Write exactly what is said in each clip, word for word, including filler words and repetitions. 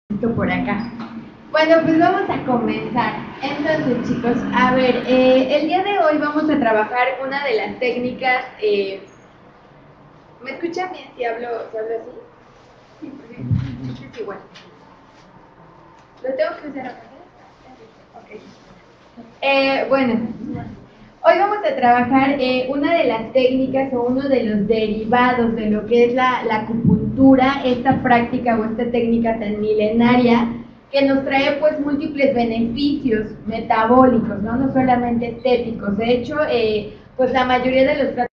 Esto por acá. Bueno, pues vamos a comenzar. Entonces, chicos, a ver, eh, el día de hoy vamos a trabajar una de las técnicas. Eh, ¿Me escuchan bien si hablo, si hablo así? Sí, porque es igual. ¿Lo tengo que usar acá? Ok. Eh, bueno, hoy vamos a trabajar eh, una de las técnicas o uno de los derivados de lo que es la, la acupuntura, esta práctica o esta técnica tan milenaria que nos trae pues múltiples beneficios metabólicos, no, no solamente estéticos. De hecho, eh, pues la mayoría de los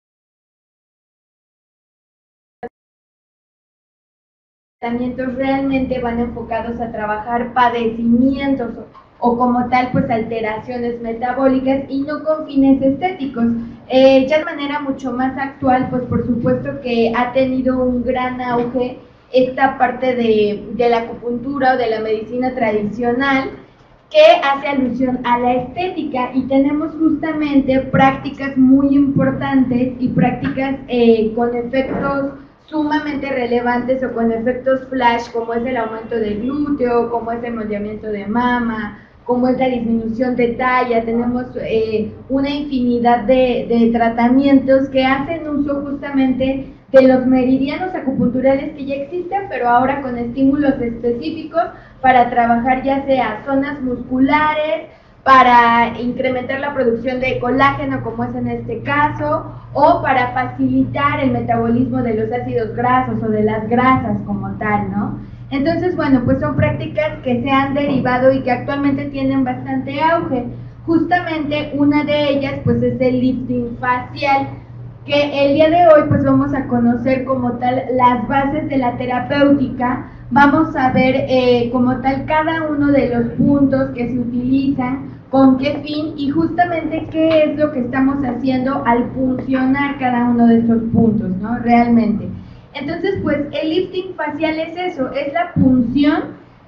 tratamientos realmente van enfocados a trabajar padecimientos o, o como tal pues alteraciones metabólicas y no con fines estéticos. Eh, ya de manera mucho más actual, pues por supuesto que ha tenido un gran auge esta parte de, de la acupuntura o de la medicina tradicional que hace alusión a la estética, y tenemos justamente prácticas muy importantes y prácticas eh, con efectos sumamente relevantes o con efectos flash, como es el aumento del glúteo, como es el moldeamiento de mama, como es la disminución de talla. Tenemos eh, una infinidad de, de tratamientos que hacen uso justamente de los meridianos acupunturales que ya existen, pero ahora con estímulos específicos para trabajar ya sea zonas musculares, para incrementar la producción de colágeno, como es en este caso, o para facilitar el metabolismo de los ácidos grasos o de las grasas como tal, ¿no? Entonces, bueno, pues son prácticas que se han derivado y que actualmente tienen bastante auge. Justamente una de ellas, pues, es el lifting facial, que el día de hoy pues vamos a conocer como tal las bases de la terapéutica. Vamos a ver eh, como tal cada uno de los puntos que se utilizan, con qué fin y justamente qué es lo que estamos haciendo al funcionar cada uno de estos puntos, ¿no? Realmente. Entonces, pues el lifting facial es eso, es la punción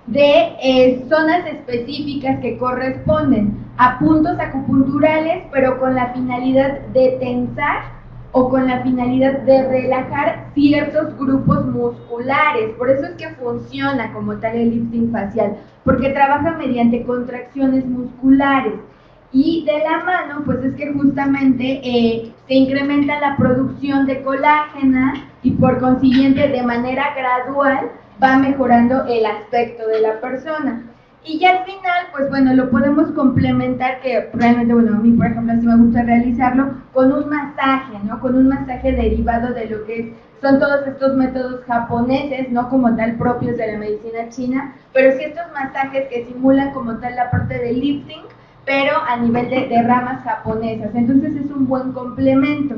de eh, zonas específicas que corresponden a puntos acupunturales, pero con la finalidad de tensar o con la finalidad de relajar ciertos grupos musculares. Por eso es que funciona como tal el lifting facial, porque trabaja mediante contracciones musculares. Y de la mano, pues es que justamente eh, se incrementa la producción de colágeno y por consiguiente de manera gradual va mejorando el aspecto de la persona. Y ya al final, pues bueno, lo podemos complementar, que realmente, bueno, a mí por ejemplo sí me gusta realizarlo, con un masaje, ¿no? Con un masaje derivado de lo que es, son todos estos métodos japoneses, no como tal propios de la medicina china, pero sí estos masajes que simulan como tal la parte del lifting, pero a nivel de, de ramas japonesas. Entonces es un buen complemento.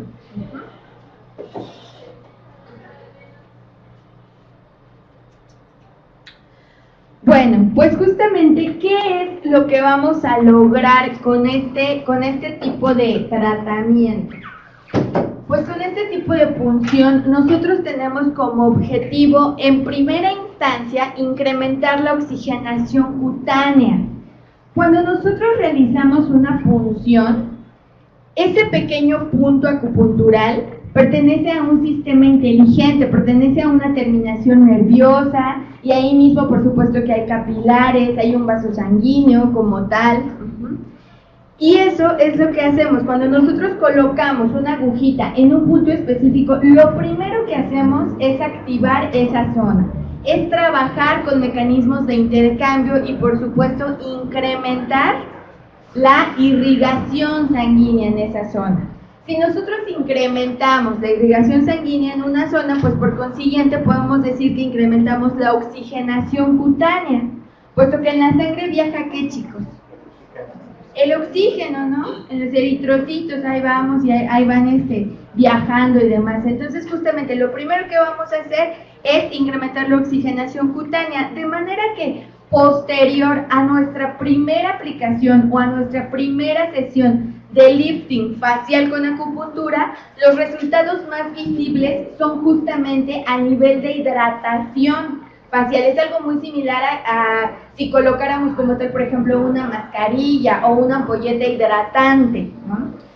Bueno, pues justamente, ¿qué es lo que vamos a lograr con este, con este tipo de tratamiento? Pues con este tipo de punción nosotros tenemos como objetivo, en primera instancia, incrementar la oxigenación cutánea. Cuando nosotros realizamos una punción, ese pequeño punto acupuntural pertenece a un sistema inteligente, pertenece a una terminación nerviosa, y ahí mismo por supuesto que hay capilares, hay un vaso sanguíneo como tal. Y eso es lo que hacemos. Cuando nosotros colocamos una agujita en un punto específico, lo primero que hacemos es activar esa zona, es trabajar con mecanismos de intercambio y por supuesto incrementar la irrigación sanguínea en esa zona. Si nosotros incrementamos la irrigación sanguínea en una zona, pues por consiguiente podemos decir que incrementamos la oxigenación cutánea, puesto que en la sangre viaja, ¿qué, chicos? El oxígeno, ¿no? En los eritrocitos, ahí vamos y ahí, ahí van este, viajando y demás. Entonces, justamente lo primero que vamos a hacer es incrementar la oxigenación cutánea, de manera que posterior a nuestra primera aplicación o a nuestra primera sesión de lifting facial con acupuntura, los resultados más visibles son justamente a nivel de hidratación facial. Es algo muy similar a, a si colocáramos como tal, por ejemplo, una mascarilla o una ampolleta hidratante, ¿no?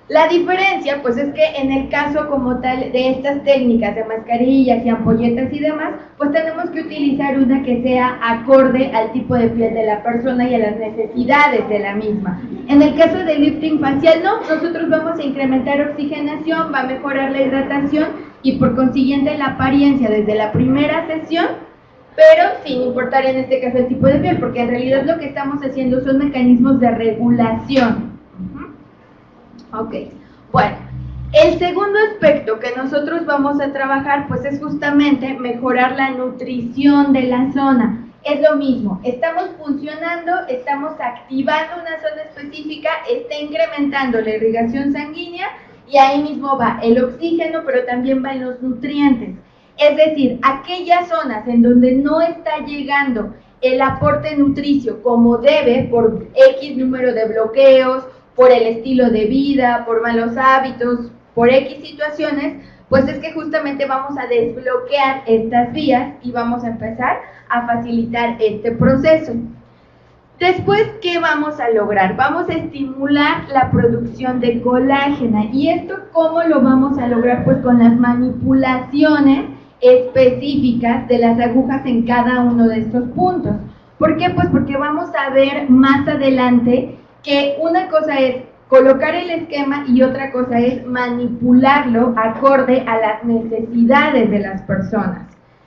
La diferencia, pues, es que en el caso como tal de estas técnicas de mascarillas y ampolletas y demás, pues tenemos que utilizar una que sea acorde al tipo de piel de la persona y a las necesidades de la misma. En el caso del lifting facial, no, nosotros vamos a incrementar oxigenación, va a mejorar la hidratación y por consiguiente la apariencia desde la primera sesión, pero sin importar en este caso el tipo de piel, porque en realidad lo que estamos haciendo son mecanismos de regulación. Ok, bueno, el segundo aspecto que nosotros vamos a trabajar pues es justamente mejorar la nutrición de la zona. Es lo mismo, estamos funcionando, estamos activando una zona específica, está incrementando la irrigación sanguínea y ahí mismo va el oxígeno, pero también van los nutrientes. Es decir, aquellas zonas en donde no está llegando el aporte nutricio como debe por X número de bloqueos, por el estilo de vida, por malos hábitos, por X situaciones, pues es que justamente vamos a desbloquear estas vías y vamos a empezar a facilitar este proceso. Después, ¿qué vamos a lograr? Vamos a estimular la producción de colágeno. ¿Y esto cómo lo vamos a lograr? Pues con las manipulaciones específicas de las agujas en cada uno de estos puntos. ¿Por qué? Pues porque vamos a ver más adelante que una cosa es colocar el esquema y otra cosa es manipularlo acorde a las necesidades de las personas.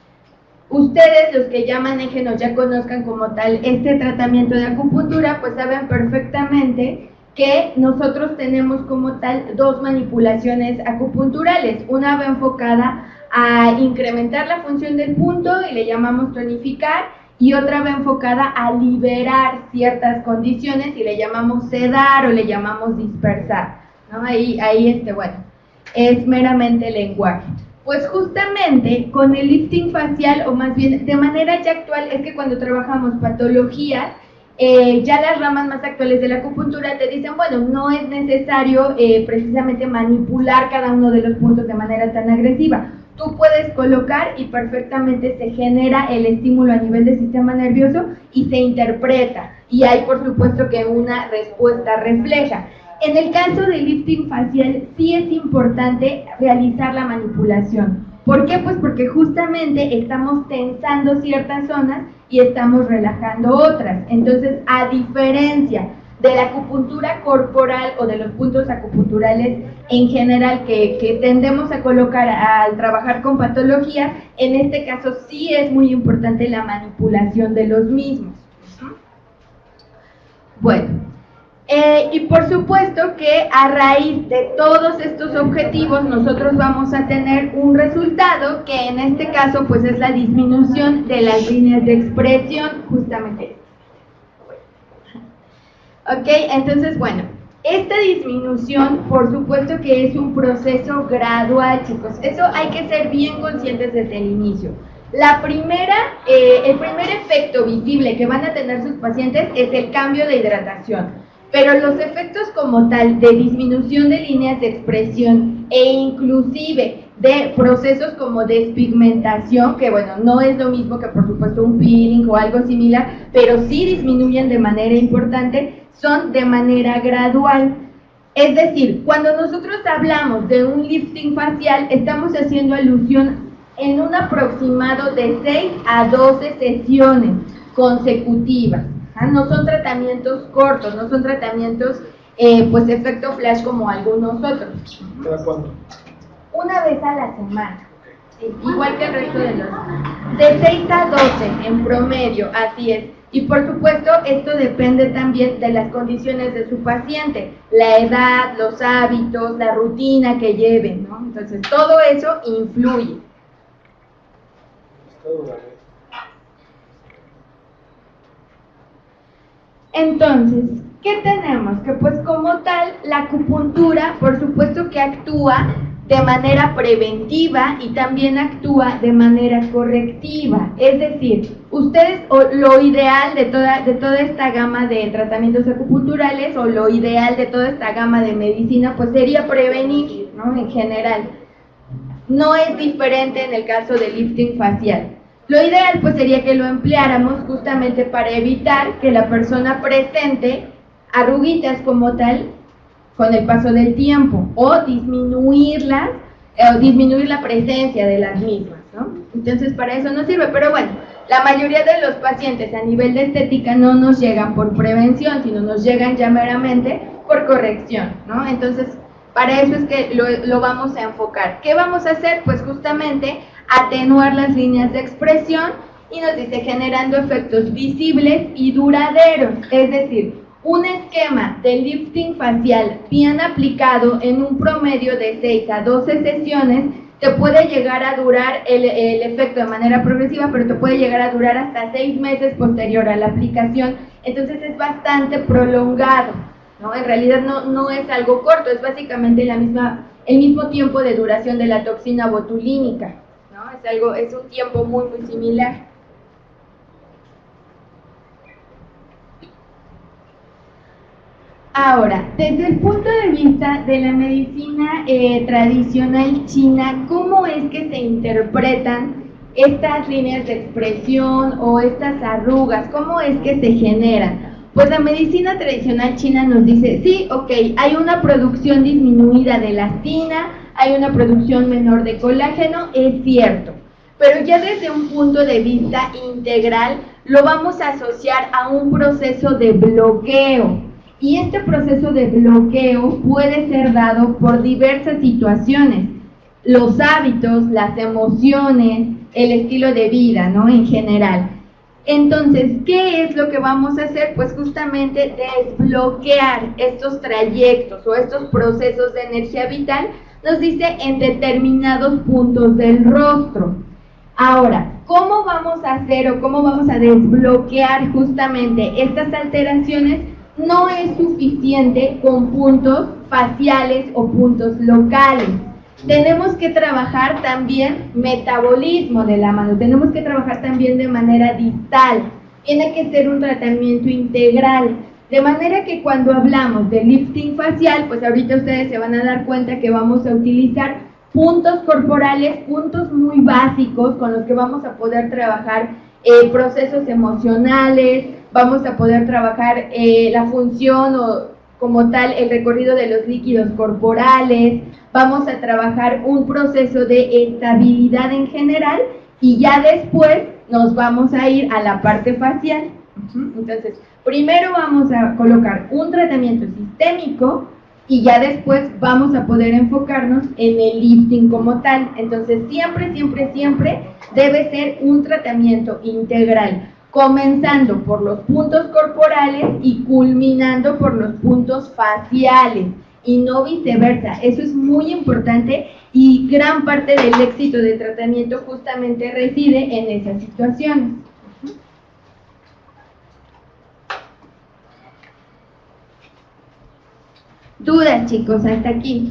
Ustedes, los que ya manejen o ya conozcan como tal este tratamiento de acupuntura, pues saben perfectamente que nosotros tenemos como tal dos manipulaciones acupunturales. Una va enfocada a incrementar la función del punto y le llamamos tonificar, y otra va enfocada a liberar ciertas condiciones y le llamamos sedar o le llamamos dispersar, ¿no? Ahí, ahí este, bueno, es meramente lenguaje. Pues justamente con el lifting facial, o más bien de manera ya actual, es que cuando trabajamos patologías, eh, ya las ramas más actuales de la acupuntura te dicen, bueno, no es necesario eh, precisamente manipular cada uno de los puntos de manera tan agresiva. Tú puedes colocar y perfectamente se genera el estímulo a nivel del sistema nervioso y se interpreta. Y hay, por supuesto, que una respuesta refleja. En el caso del lifting facial, sí es importante realizar la manipulación. ¿Por qué? Pues porque justamente estamos tensando ciertas zonas y estamos relajando otras. Entonces, a diferencia de la acupuntura corporal o de los puntos acupunturales en general que, que tendemos a colocar al trabajar con patologías, en este caso sí es muy importante la manipulación de los mismos. Bueno, eh, y por supuesto que a raíz de todos estos objetivos nosotros vamos a tener un resultado que en este caso pues es la disminución de las líneas de expresión, justamente. Ok, entonces, bueno, esta disminución, por supuesto que es un proceso gradual, chicos. Eso hay que ser bien conscientes desde el inicio. La primera, eh, el primer efecto visible que van a tener sus pacientes es el cambio de hidratación. Pero los efectos como tal de disminución de líneas de expresión e inclusive de procesos como despigmentación, que bueno, no es lo mismo que por supuesto un peeling o algo similar, pero sí disminuyen de manera importante, son de manera gradual. Es decir, cuando nosotros hablamos de un lifting facial, estamos haciendo alusión en un aproximado de seis a doce sesiones consecutivas. ¿Ah? No son tratamientos cortos, no son tratamientos, eh, pues, efecto flash como algunos otros. ¿Cada cuándo? Una vez a la semana, igual que el resto de los. De seis a doce en promedio, así es. Y por supuesto, esto depende también de las condiciones de su paciente, la edad, los hábitos, la rutina que lleven, ¿no? Entonces, todo eso influye. Entonces, ¿qué tenemos? Que pues como tal, la acupuntura, por supuesto que actúa de manera preventiva y también actúa de manera correctiva. Es decir, ustedes, o lo ideal de toda, de toda esta gama de tratamientos acupunturales, o lo ideal de toda esta gama de medicina, pues sería prevenir, ¿no? En general. No es diferente en el caso del lifting facial. Lo ideal pues sería que lo empleáramos justamente para evitar que la persona presente arruguitas como tal, con el paso del tiempo, o disminuirlas, eh, o disminuir la presencia de las mismas, ¿no? Entonces para eso no sirve, pero bueno, la mayoría de los pacientes a nivel de estética no nos llegan por prevención, sino nos llegan ya meramente por corrección, ¿no? Entonces, para eso es que lo, lo vamos a enfocar. ¿Qué vamos a hacer? Pues justamente atenuar las líneas de expresión, y nos dice generando efectos visibles y duraderos, es decir, un esquema de lifting facial bien aplicado en un promedio de seis a doce sesiones te puede llegar a durar el, el efecto de manera progresiva, pero te puede llegar a durar hasta seis meses posterior a la aplicación, entonces es bastante prolongado, ¿no? En realidad no, no es algo corto, es básicamente la misma, el mismo tiempo de duración de la toxina botulínica, ¿no? Es, algo, es un tiempo muy, muy similar. Ahora, desde el punto de vista de la medicina eh, tradicional china, ¿cómo es que se interpretan estas líneas de expresión o estas arrugas? ¿Cómo es que se generan? Pues la medicina tradicional china nos dice, sí, ok, hay una producción disminuida de elastina, hay una producción menor de colágeno, es cierto, pero ya desde un punto de vista integral lo vamos a asociar a un proceso de bloqueo. Y este proceso de bloqueo puede ser dado por diversas situaciones, los hábitos, las emociones, el estilo de vida, ¿no? En general. Entonces, ¿qué es lo que vamos a hacer? Pues justamente desbloquear estos trayectos o estos procesos de energía vital, nos dice en determinados puntos del rostro. Ahora, ¿cómo vamos a hacer o cómo vamos a desbloquear justamente estas alteraciones? No es suficiente con puntos faciales o puntos locales. Tenemos que trabajar también metabolismo de la mano, tenemos que trabajar también de manera distal. Tiene que ser un tratamiento integral. De manera que cuando hablamos de lifting facial, pues ahorita ustedes se van a dar cuenta que vamos a utilizar puntos corporales, puntos muy básicos con los que vamos a poder trabajar eh, procesos emocionales, vamos a poder trabajar eh, la función o como tal el recorrido de los líquidos corporales, vamos a trabajar un proceso de estabilidad en general y ya después nos vamos a ir a la parte facial. Entonces, primero vamos a colocar un tratamiento sistémico y ya después vamos a poder enfocarnos en el lifting como tal. Entonces, siempre, siempre, siempre debe ser un tratamiento integral, comenzando por los puntos corporales y culminando por los puntos faciales, y no viceversa. Eso es muy importante y gran parte del éxito del tratamiento justamente reside en esas situaciones. ¿Dudas, chicos, hasta aquí?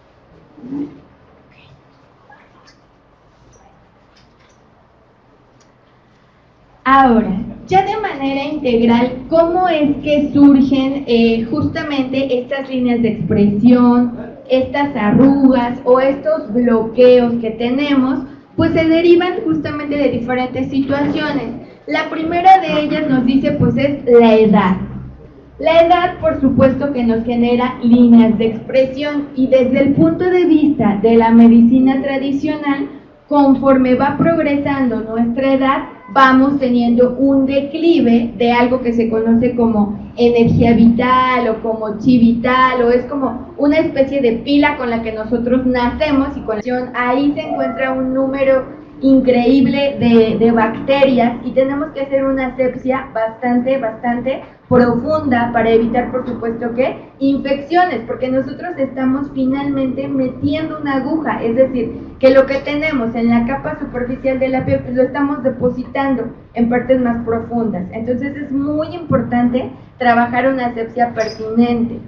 Ahora, ya de manera integral, ¿cómo es que surgen eh, justamente estas líneas de expresión, estas arrugas o estos bloqueos que tenemos? Pues se derivan justamente de diferentes situaciones. La primera de ellas nos dice, pues es la edad. La edad, por supuesto, que nos genera líneas de expresión, y desde el punto de vista de la medicina tradicional, conforme va progresando nuestra edad, vamos teniendo un declive de algo que se conoce como energía vital o como chi vital, o es como una especie de pila con la que nosotros nacemos, y con ahí se encuentra un número increíble de, de bacterias, y tenemos que hacer una asepsia bastante, bastante profunda para evitar, por supuesto, que infecciones, porque nosotros estamos finalmente metiendo una aguja, es decir, que lo que tenemos en la capa superficial de la piel lo estamos depositando en partes más profundas. Entonces es muy importante trabajar una asepsia pertinente.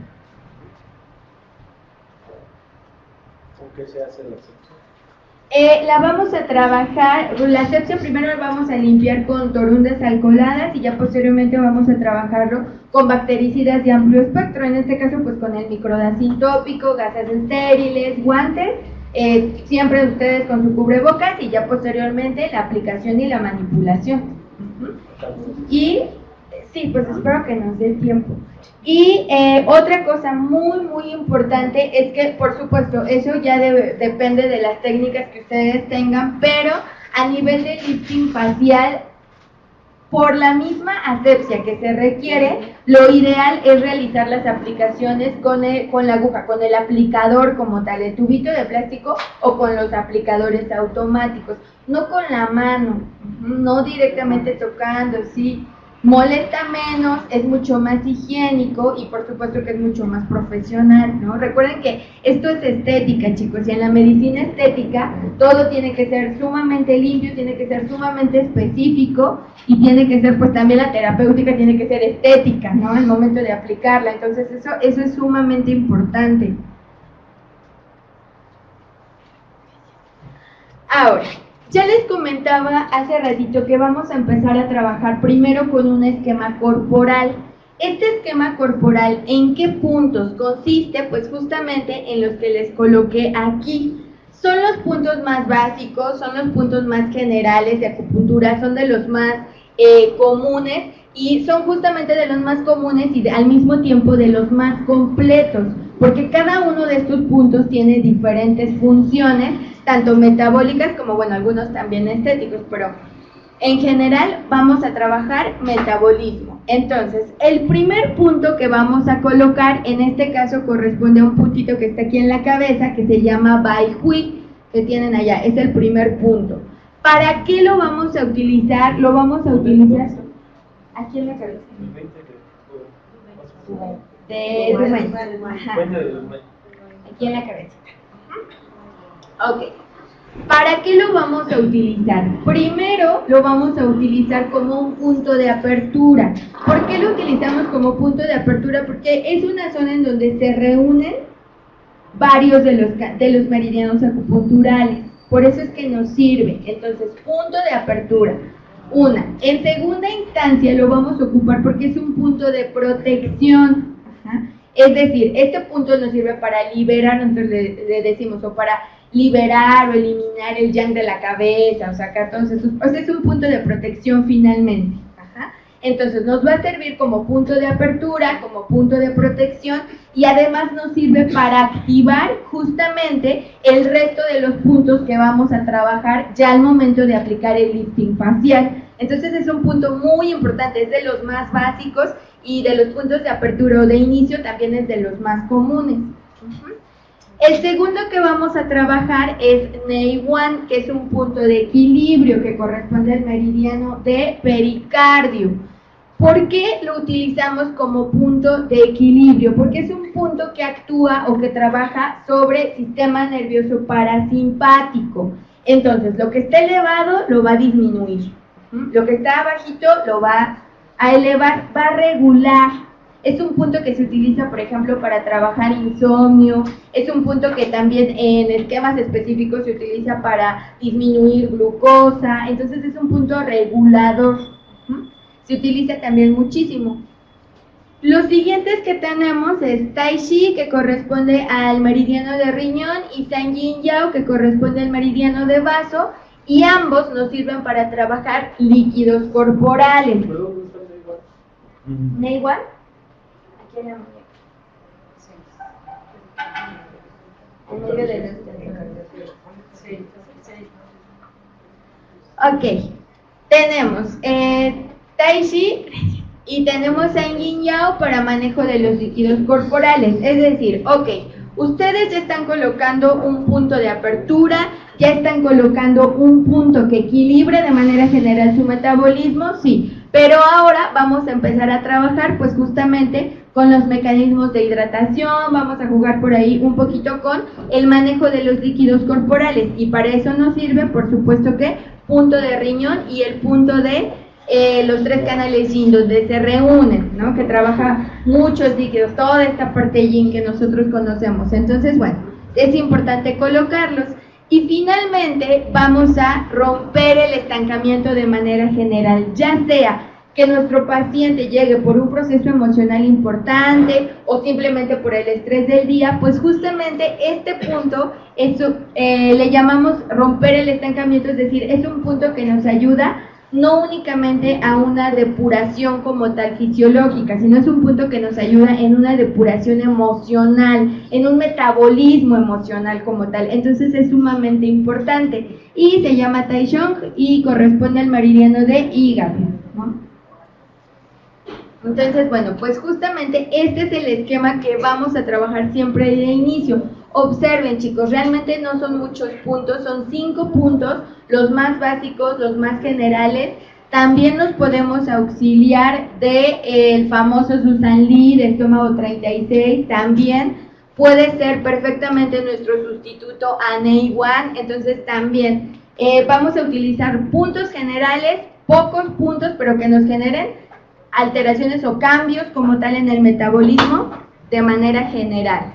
¿Con qué se hace la asepsia? Eh, la vamos a trabajar, la asepsia primero la vamos a limpiar con torundas alcoholadas y ya posteriormente vamos a trabajarlo con bactericidas de amplio espectro, en este caso pues con el microdacin tópico, gasas estériles, guantes, eh, siempre ustedes con su cubrebocas, y ya posteriormente la aplicación y la manipulación. Y Sí, pues espero que nos dé tiempo. Y eh, otra cosa muy, muy importante es que, por supuesto, eso ya debe, depende de las técnicas que ustedes tengan, pero a nivel de lifting facial, por la misma asepsia que se requiere, lo ideal es realizar las aplicaciones con, el, con la aguja, con el aplicador como tal, el tubito de plástico o con los aplicadores automáticos, no con la mano, no directamente tocando, sí. Molesta menos, es mucho más higiénico y por supuesto que es mucho más profesional, ¿no? Recuerden que esto es estética, chicos, y en la medicina estética todo tiene que ser sumamente limpio, tiene que ser sumamente específico y tiene que ser, pues también la terapéutica tiene que ser estética, ¿no? Al momento de aplicarla, entonces eso, eso es sumamente importante. Ahora, ya les comentaba hace ratito que vamos a empezar a trabajar primero con un esquema corporal. Este esquema corporal, ¿en qué puntos consiste? Pues justamente en los que les coloqué aquí. Son los puntos más básicos, son los puntos más generales de acupuntura, son de los más eh, comunes y son justamente de los más comunes y de, al mismo tiempo de los más completos, porque cada uno de estos puntos tiene diferentes funciones, tanto metabólicas como, bueno, algunos también estéticos, pero en general vamos a trabajar metabolismo. Entonces, el primer punto que vamos a colocar, en este caso corresponde a un puntito que está aquí en la cabeza, que se llama Bai Hui, que tienen allá, es el primer punto. ¿Para qué lo vamos a utilizar? Lo vamos a utilizar aquí en la cabeza. De Rumén. Aquí en la cabeza. Ok. ¿Para qué lo vamos a utilizar? Primero lo vamos a utilizar como un punto de apertura. ¿Por qué lo utilizamos como punto de apertura? Porque es una zona en donde se reúnen varios de los, de los meridianos acupunturales. Por eso es que nos sirve. Entonces, punto de apertura. Una. En segunda instancia lo vamos a ocupar porque es un punto de protección. Ajá. Es decir, este punto nos sirve para liberar, nosotros le, le decimos, o para liberar o eliminar el yang de la cabeza, o sacar todos esos, o sea, es un punto de protección finalmente. Ajá. Entonces nos va a servir como punto de apertura, como punto de protección y además nos sirve para activar justamente el resto de los puntos que vamos a trabajar ya al momento de aplicar el lifting facial. Entonces es un punto muy importante, es de los más básicos y de los puntos de apertura o de inicio también es de los más comunes. Uh-huh. El segundo que vamos a trabajar es Nei Wan, que es un punto de equilibrio que corresponde al meridiano de pericardio. ¿Por qué lo utilizamos como punto de equilibrio? Porque es un punto que actúa o que trabaja sobre el sistema nervioso parasimpático. Entonces, lo que está elevado lo va a disminuir. Lo que está bajito lo va a elevar, va a regular. Es un punto que se utiliza, por ejemplo, para trabajar insomnio. Es un punto que también en esquemas específicos se utiliza para disminuir glucosa. Entonces es un punto regulador. Se utiliza también muchísimo. Los siguientes que tenemos es Tai Chi, que corresponde al meridiano de riñón, y San Yin Yao, que corresponde al meridiano de vaso, y ambos nos sirven para trabajar líquidos corporales. ¿Nei Wan? Aquí en la muñeca. En medio de los dedos. Ok. Tenemos eh, Tai Chi y tenemos San Yin Yao para manejo de los líquidos corporales. Es decir, ok, ustedes ya están colocando un punto de apertura, ya están colocando un punto que equilibre de manera general su metabolismo, sí. Pero ahora vamos a empezar a trabajar pues justamente con los mecanismos de hidratación, vamos a jugar por ahí un poquito con el manejo de los líquidos corporales y para eso nos sirve por supuesto que punto de riñón y el punto de eh, los tres canales yin donde se reúnen, ¿no? Que trabaja muchos líquidos, toda esta parte yin que nosotros conocemos. Entonces, bueno, es importante colocarlos. Y finalmente vamos a romper el estancamiento de manera general, ya sea que nuestro paciente llegue por un proceso emocional importante o simplemente por el estrés del día, pues justamente este punto eso, eh, le llamamos romper el estancamiento, es decir, es un punto que nos ayuda no únicamente a una depuración como tal fisiológica, sino es un punto que nos ayuda en una depuración emocional, en un metabolismo emocional como tal. Entonces es sumamente importante y se llama Taishong y corresponde al meridiano de hígado, ¿no? Entonces, bueno, pues justamente este es el esquema que vamos a trabajar siempre de inicio. Observen, chicos, realmente no son muchos puntos, son cinco puntos, los más básicos, los más generales. También nos podemos auxiliar de eh, el famoso Susan Lee, de estómago treinta y seis, también puede ser perfectamente nuestro sustituto a Ney One. Entonces también eh, vamos a utilizar puntos generales, pocos puntos, pero que nos generen alteraciones o cambios como tal en el metabolismo de manera general.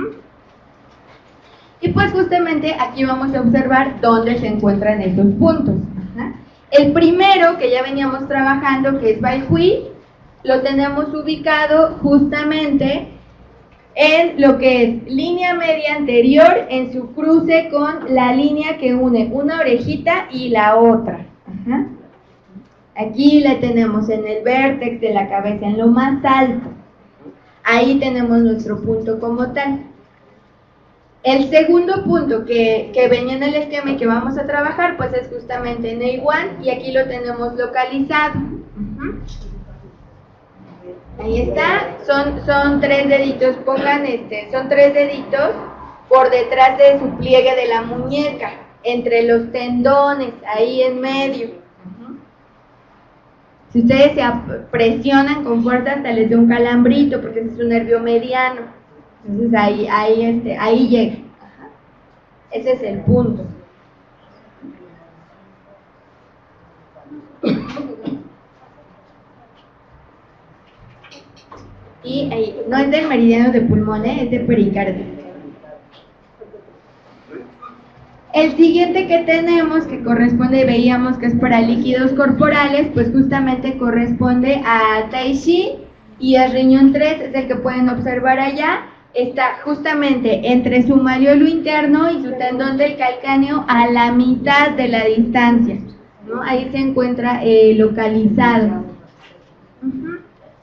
Y pues justamente aquí vamos a observar dónde se encuentran esos puntos. El primero que ya veníamos trabajando, que es Bai Hui, lo tenemos ubicado justamente en lo que es línea media anterior, en su cruce con la línea que une una orejita y la otra. Ajá. Aquí la tenemos en el vértex de la cabeza, en lo más alto. Ahí tenemos nuestro punto como tal. El segundo punto que, que venía en el esquema y que vamos a trabajar, pues es justamente Ney One, y aquí lo tenemos localizado. Uh-huh. Ahí está, son, son tres deditos, pongan este, son tres deditos por detrás de su pliegue de la muñeca, entre los tendones, ahí en medio. Si ustedes se presionan con fuerza hasta les da un calambrito, porque ese es un nervio mediano. Entonces ahí, ahí, este, ahí llega. Ajá. Ese es el punto. Y ahí, no es del meridiano de pulmón, ¿eh? Es de pericardio. El siguiente que tenemos, que corresponde, veíamos que es para líquidos corporales, pues justamente corresponde a Tai Chi, y el riñón tres es el que pueden observar allá. Está justamente entre su maleolo interno y su tendón del calcáneo a la mitad de la distancia, ¿no? Ahí se encuentra eh, localizado. Uh-huh.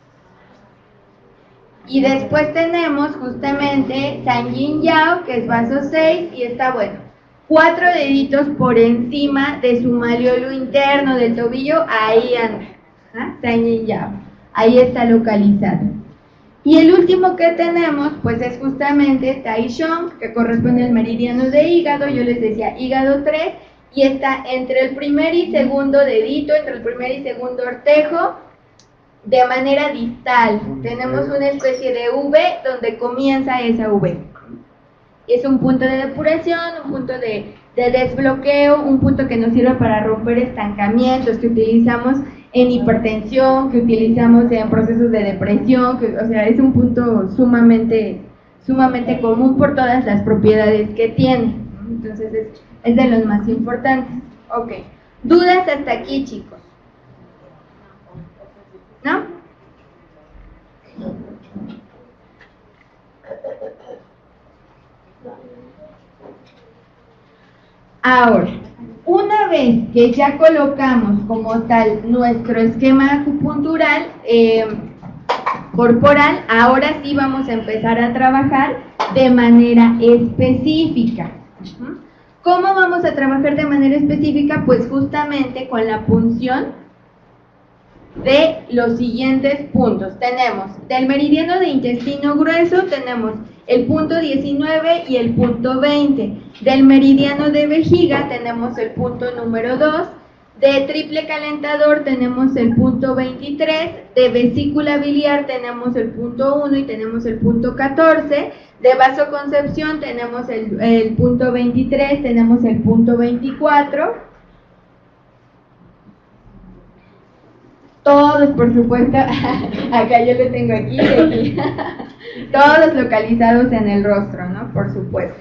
Y después tenemos justamente San Yin Yao, que es vaso seis, y está bueno. Cuatro deditos por encima de su maleolo interno del tobillo, ahí anda, ¿ah? San Yin Yao, ahí está localizado. Y el último que tenemos, pues es justamente Tai Shong, que corresponde al meridiano de hígado, yo les decía hígado tres, y está entre el primer y segundo dedito, entre el primer y segundo ortejo, de manera distal. Tenemos una especie de V donde comienza esa V. Es un punto de depuración, un punto de, de desbloqueo, un punto que nos sirve para romper estancamientos que utilizamos en hipertensión, que utilizamos en procesos de depresión, que, o sea, es un punto sumamente, sumamente común por todas las propiedades que tiene. Entonces es, es de los más importantes. Ok, ¿dudas hasta aquí, chicos? ¿No? Ahora, una vez que ya colocamos como tal nuestro esquema acupuntural eh, corporal, ahora sí vamos a empezar a trabajar de manera específica. ¿Cómo vamos a trabajar de manera específica? Pues justamente con la punción de los siguientes puntos. Tenemos del meridiano de intestino grueso, tenemos el punto diecinueve y el punto veinte. Del meridiano de vejiga tenemos el punto número dos. De triple calentador tenemos el punto veintitrés. De vesícula biliar tenemos el punto uno y tenemos el punto catorce. De vasoconcepción tenemos el, el punto veintitrés, tenemos el punto veinticuatro. Todos, por supuesto, acá yo lo tengo aquí, aquí. Todos localizados en el rostro, ¿no? Por supuesto.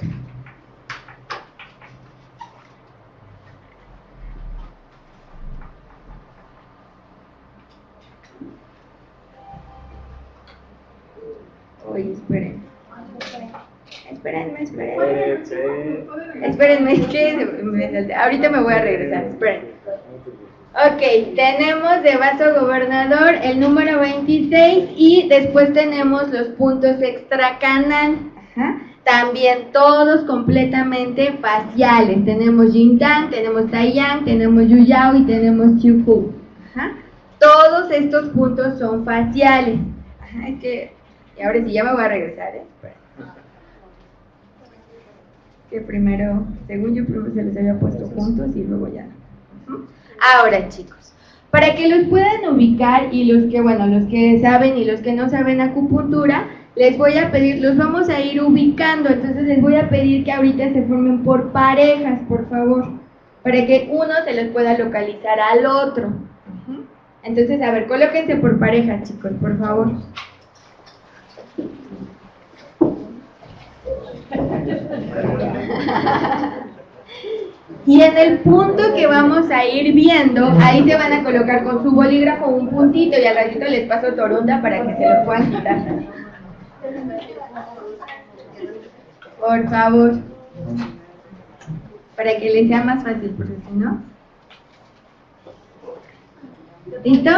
Oye, esperen. Espérenme, espérenme. Espérenme, es que me salté. Ahorita me voy a regresar, esperen. Ok, tenemos de vaso gobernador el número veintiséis y después tenemos los puntos extracanal. Ajá. También todos completamente faciales. Tenemos Jingdan, tenemos Taiyang, tenemos Yuyao y tenemos Chiufu. Ajá. Todos estos puntos son faciales. Ajá, es que, y ahora sí, ya me voy a regresar, ¿eh? Que primero, según yo, primero se les había puesto juntos y luego ya. Uh-huh. Ahora, chicos, para que los puedan ubicar y los que, bueno, los que saben y los que no saben acupuntura, les voy a pedir, los vamos a ir ubicando, entonces les voy a pedir que ahorita se formen por parejas, por favor, para que uno se les pueda localizar al otro. Uh-huh. Entonces, a ver, colóquense por parejas, chicos, por favor. Y en el punto que vamos a ir viendo, ahí se van a colocar con su bolígrafo un puntito y al ratito les paso torunda para que se lo puedan quitar. Por favor. Para que les sea más fácil, porque si no. ¿Listo?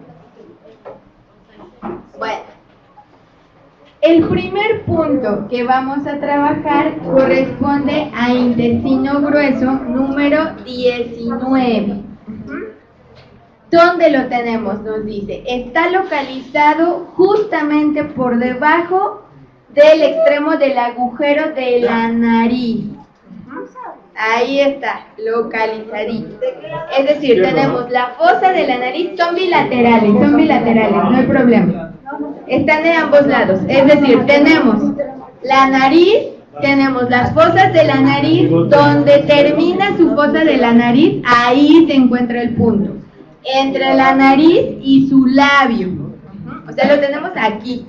Bueno. El primer punto que vamos a trabajar corresponde a intestino grueso número diecinueve. ¿Dónde lo tenemos? Nos dice, está localizado justamente por debajo del extremo del agujero de la nariz. Ahí está, localizadito. Es decir, tenemos la fosa de la nariz, son bilaterales, son bilaterales, no hay problema. Están de ambos lados, es decir, tenemos la nariz, tenemos las fosas de la nariz, donde termina su fosa de la nariz, ahí se encuentra el punto, entre la nariz y su labio, o sea, lo tenemos aquí.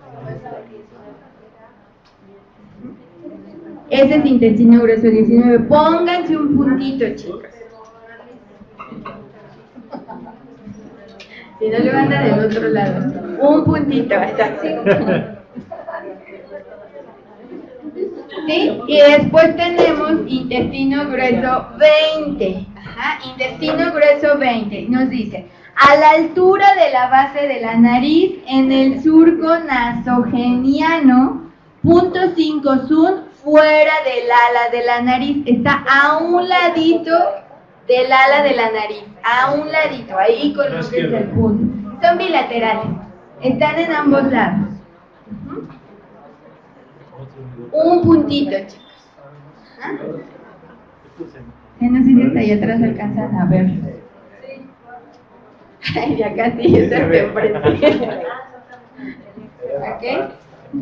Ese es intestino grueso diecinueve, pónganse un puntito, chicos. Si no, le van a del otro lado. Un puntito, hasta así. ¿Sí? Y después tenemos intestino grueso veinte. Ajá, intestino grueso veinte. Nos dice, a la altura de la base de la nariz, en el surco nasogeniano, punto cinco sun, fuera del ala de la nariz. Está a un ladito del ala de la nariz, a un ladito, ahí colóquense el punto. Son bilaterales, están en ambos lados. Uh-huh. Un puntito, chicos. ¿Ah? No sé si hasta allá atrás alcanzan a ver. Ay, ya casi está enfrente. ¿Ok?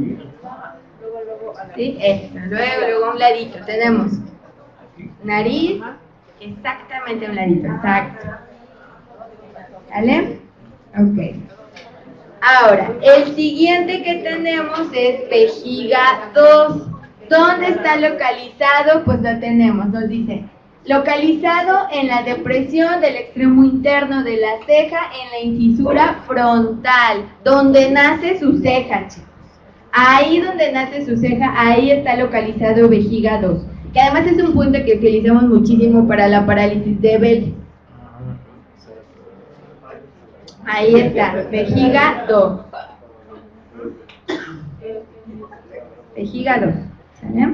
Sí, eso. Luego, luego a un ladito tenemos nariz. Exactamente a un ladito, exacto. ¿Vale? Ok. Ahora, el siguiente que tenemos es vejiga dos. ¿Dónde está localizado? Pues lo tenemos, nos dice, localizado en la depresión del extremo interno de la ceja, en la incisura frontal, donde nace su ceja, chicos. Ahí donde nace su ceja, ahí está localizado vejiga dos. Que además es un punto que utilizamos muchísimo para la parálisis de Bell. Ahí está, vejiga dos. Vejiga dos. ¿Sale?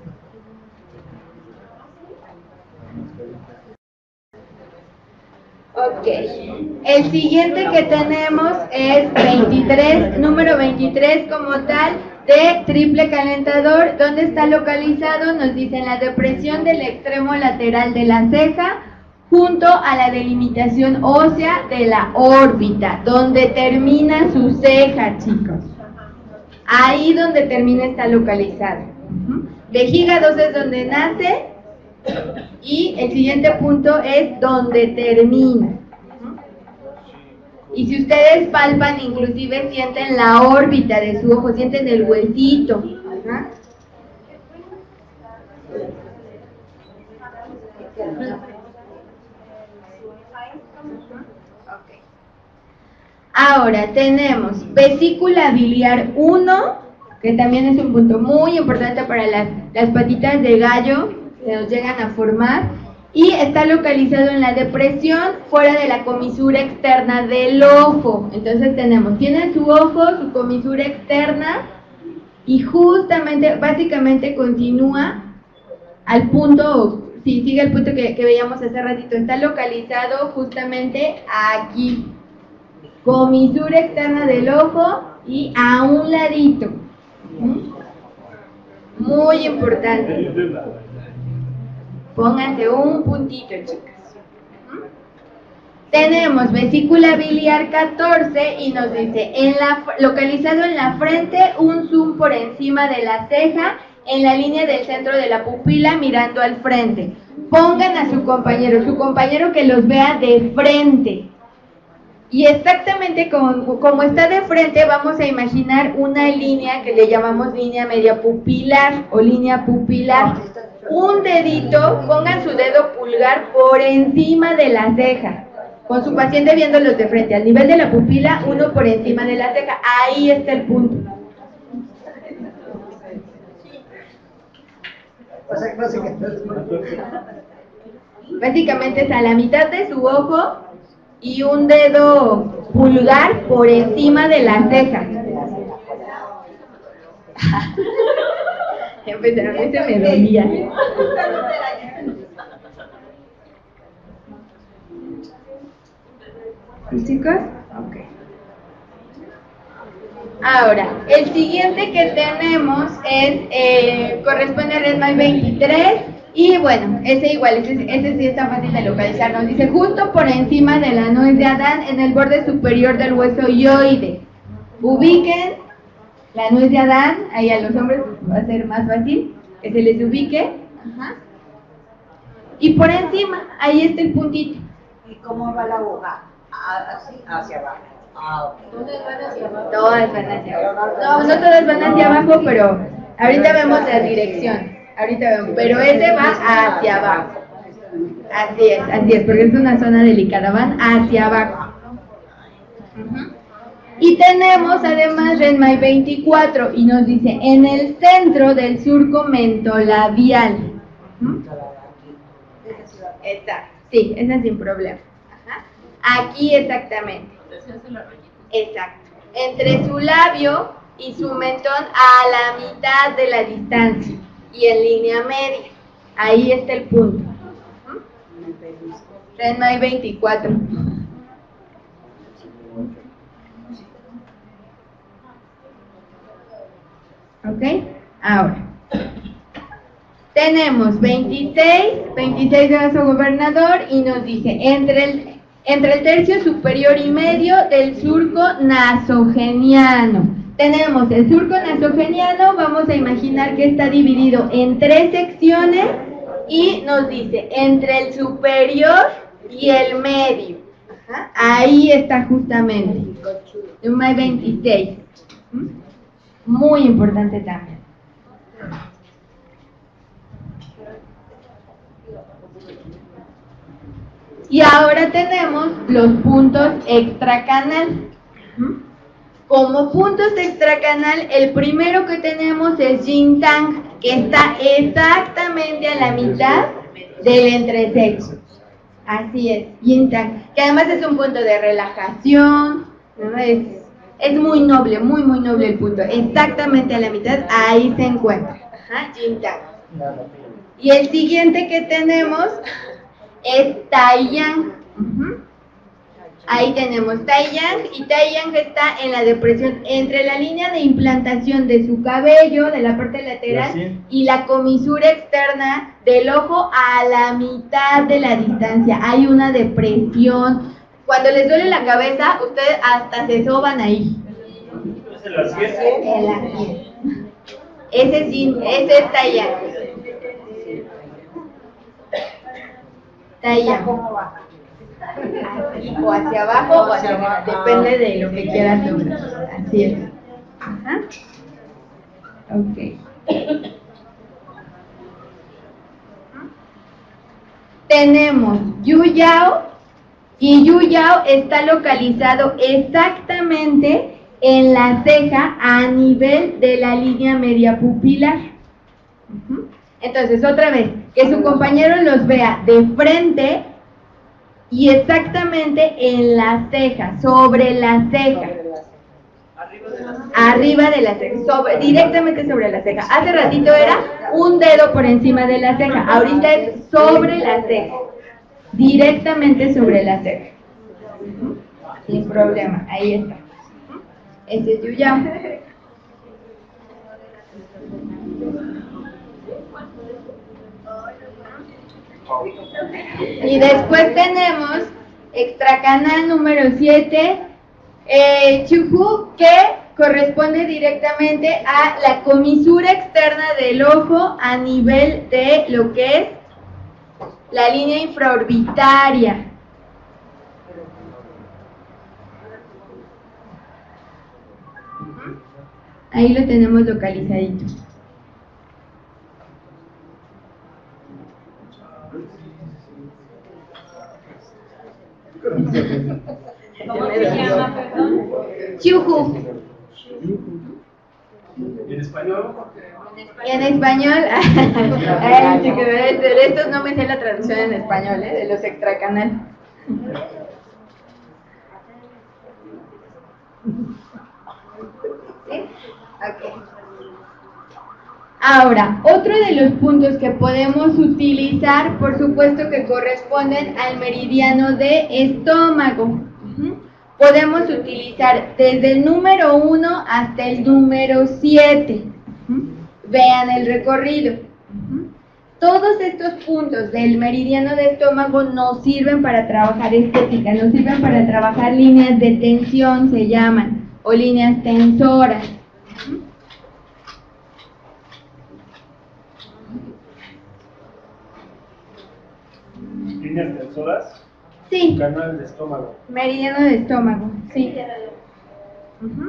Ok. El siguiente que tenemos es veintitrés, número veintitrés como tal, de triple calentador. ¿Dónde está localizado? Nos dice en la depresión del extremo lateral de la ceja, junto a la delimitación ósea de la órbita, donde termina su ceja, chicos. Ahí donde termina está localizado. Uh-huh. Vejiga dos es donde nace y el siguiente punto es donde termina. Uh-huh. Y si ustedes palpan, inclusive sienten la órbita de su ojo, sienten el huesito. Uh-huh. Ahora tenemos vesícula biliar uno, que también es un punto muy importante para las, las patitas de gallo que nos llegan a formar, y está localizado en la depresión fuera de la comisura externa del ojo. Entonces tenemos, tiene su ojo, su comisura externa, y justamente, básicamente continúa al punto, sí, sigue el punto que, que veíamos hace ratito, está localizado justamente aquí, comisura externa del ojo y a un ladito. ¿Mm? Muy importante. Pónganse un puntito, chicas. ¿Mm? Tenemos vesícula biliar catorce y nos dice, en la, localizado en la frente, un zoom por encima de la ceja, en la línea del centro de la pupila mirando al frente. Pongan a su compañero, su compañero que los vea de frente. Y exactamente como, como está de frente, vamos a imaginar una línea que le llamamos línea media pupilar o línea pupilar. Un dedito, pongan su dedo pulgar por encima de la ceja, con su paciente viéndolos de frente, al nivel de la pupila, uno por encima de la ceja. Ahí está el punto. Básicamente es a la mitad de su ojo y un dedo pulgar por encima de la ceja. Empezaron, ese me dolía. ¿Chicos? Ok. Ahora, el siguiente que tenemos es, eh, corresponde a Redmine veintitrés. Y bueno, ese igual, ese, ese sí está fácil de localizar. Nos dice justo por encima de la nuez de Adán, en el borde superior del hueso hioide. Ubiquen la nuez de Adán, ahí a los hombres va a ser más fácil que se les ubique. Ajá. Y por encima, ahí está el puntito. ¿Y cómo va la aguja? Así, hacia abajo. Ah, okay. ¿Todas van hacia abajo? Todas van hacia abajo. No, no todas van hacia abajo, pero ahorita vemos la dirección. Ahorita vemos, pero ese va hacia abajo. Así es, así es, porque es una zona delicada, van hacia abajo. Uh-huh. Y tenemos además Redmine veinticuatro y nos dice en el centro del surco mentolabial. ¿Mm? Está, sí, esa sin problema. Ajá. Aquí exactamente. Exacto. Entre su labio y su mentón a la mitad de la distancia y en línea media. Ahí está el punto. ¿Mm? Redmine veinticuatro. ¿Ok? Ahora, tenemos veintiséis, veintiséis de vaso gobernador y nos dice, entre el, entre el tercio superior y medio del surco nasogeniano. Tenemos el surco nasogeniano, vamos a imaginar que está dividido en tres secciones y nos dice, entre el superior y el medio. Ajá. Ahí está justamente, Redmine veintiséis. ¿Mm? Muy importante también. Y ahora tenemos los puntos extracanal. Como puntos extracanal, el primero que tenemos es Yin Tang, que está exactamente a la mitad del entrecejo. Así es, Yin Tang, que además es un punto de relajación, ¿no? Es Es muy noble, muy muy noble el punto. Exactamente a la mitad, ahí se encuentra. Ajá, Yin Tang. Y el siguiente que tenemos es Taiyang. Uh-huh. Ahí tenemos Taiyang, y Taiyang está en la depresión entre la línea de implantación de su cabello, de la parte lateral, y la comisura externa del ojo a la mitad de la distancia. Hay una depresión. Cuando les duele la cabeza, ustedes hasta se soban ahí. ¿Es el asiento? El asiento. Ese sí, ese es Taiyang. Taiyang. O hacia abajo o hacia arriba, depende de lo que quieras lograr. Así es. Ajá. Ok. Tenemos Yuyao. Y Yuyao está localizado exactamente en la ceja a nivel de la línea media pupilar. Uh-huh. Entonces, otra vez, que su compañero los vea de frente y exactamente en la ceja, sobre la ceja. Arriba de la ceja, sobre, directamente sobre la ceja. Hace ratito era un dedo por encima de la ceja, ahorita es sobre la ceja, directamente sobre la ceja. Sin problema, ahí está. Ese es Yuyao. Y después tenemos extracanal número siete, eh, Chuhu, que corresponde directamente a la comisura externa del ojo a nivel de lo que es la línea infraorbitaria. Ahí lo tenemos localizadito. ¿Cómo se llama, perdón? Chuhu. ¿Y en español? Y en español, ay, chico, de, de estos no me sé la traducción en español, ¿eh? De los extracanal. ¿Sí? Ok. Ahora, otro de los puntos que podemos utilizar, por supuesto que corresponden al meridiano de estómago. Uh-huh. Podemos utilizar desde el número uno hasta el número siete. Uh-huh. Vean el recorrido. Uh-huh. Todos estos puntos del meridiano de estómago nos sirven para trabajar estética, nos sirven para trabajar líneas de tensión, se llaman, o líneas tensoras. Uh-huh. ¿Líneas tensoras? Sí. Canal de estómago. Meridiano de estómago, sí. Uh-huh.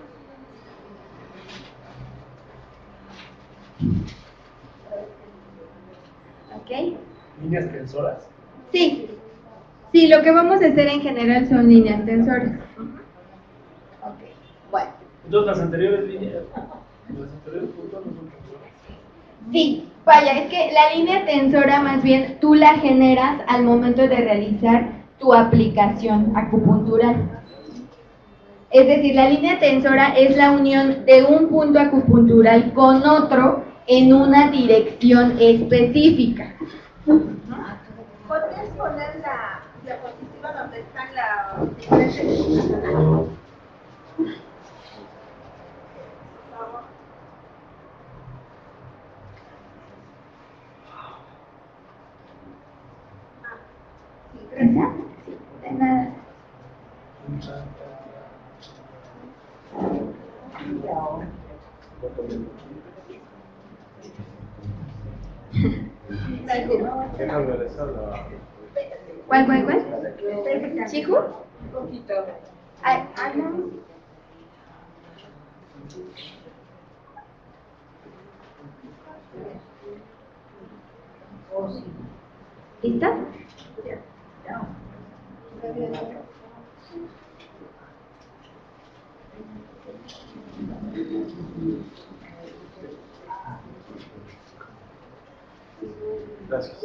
¿Ok? ¿Líneas tensoras? Sí. Sí, lo que vamos a hacer en general son líneas tensoras. Uh-huh. Ok, bueno. Entonces, las anteriores líneas, los anteriores puntos no son tensoras. Sí, vaya, es que la línea tensora más bien tú la generas al momento de realizar tu aplicación acupuntural. Es decir, la línea tensora es la unión de un punto acupuntural con otro en una dirección específica. ¿Podrías poner la diapositiva donde están las diferentes? ¿Esa? Sí, de nada. ¿Cuál, cuál, cuál? ¿Chihu? Un poquito. Ay, ay, no. ¿Lista? Gracias.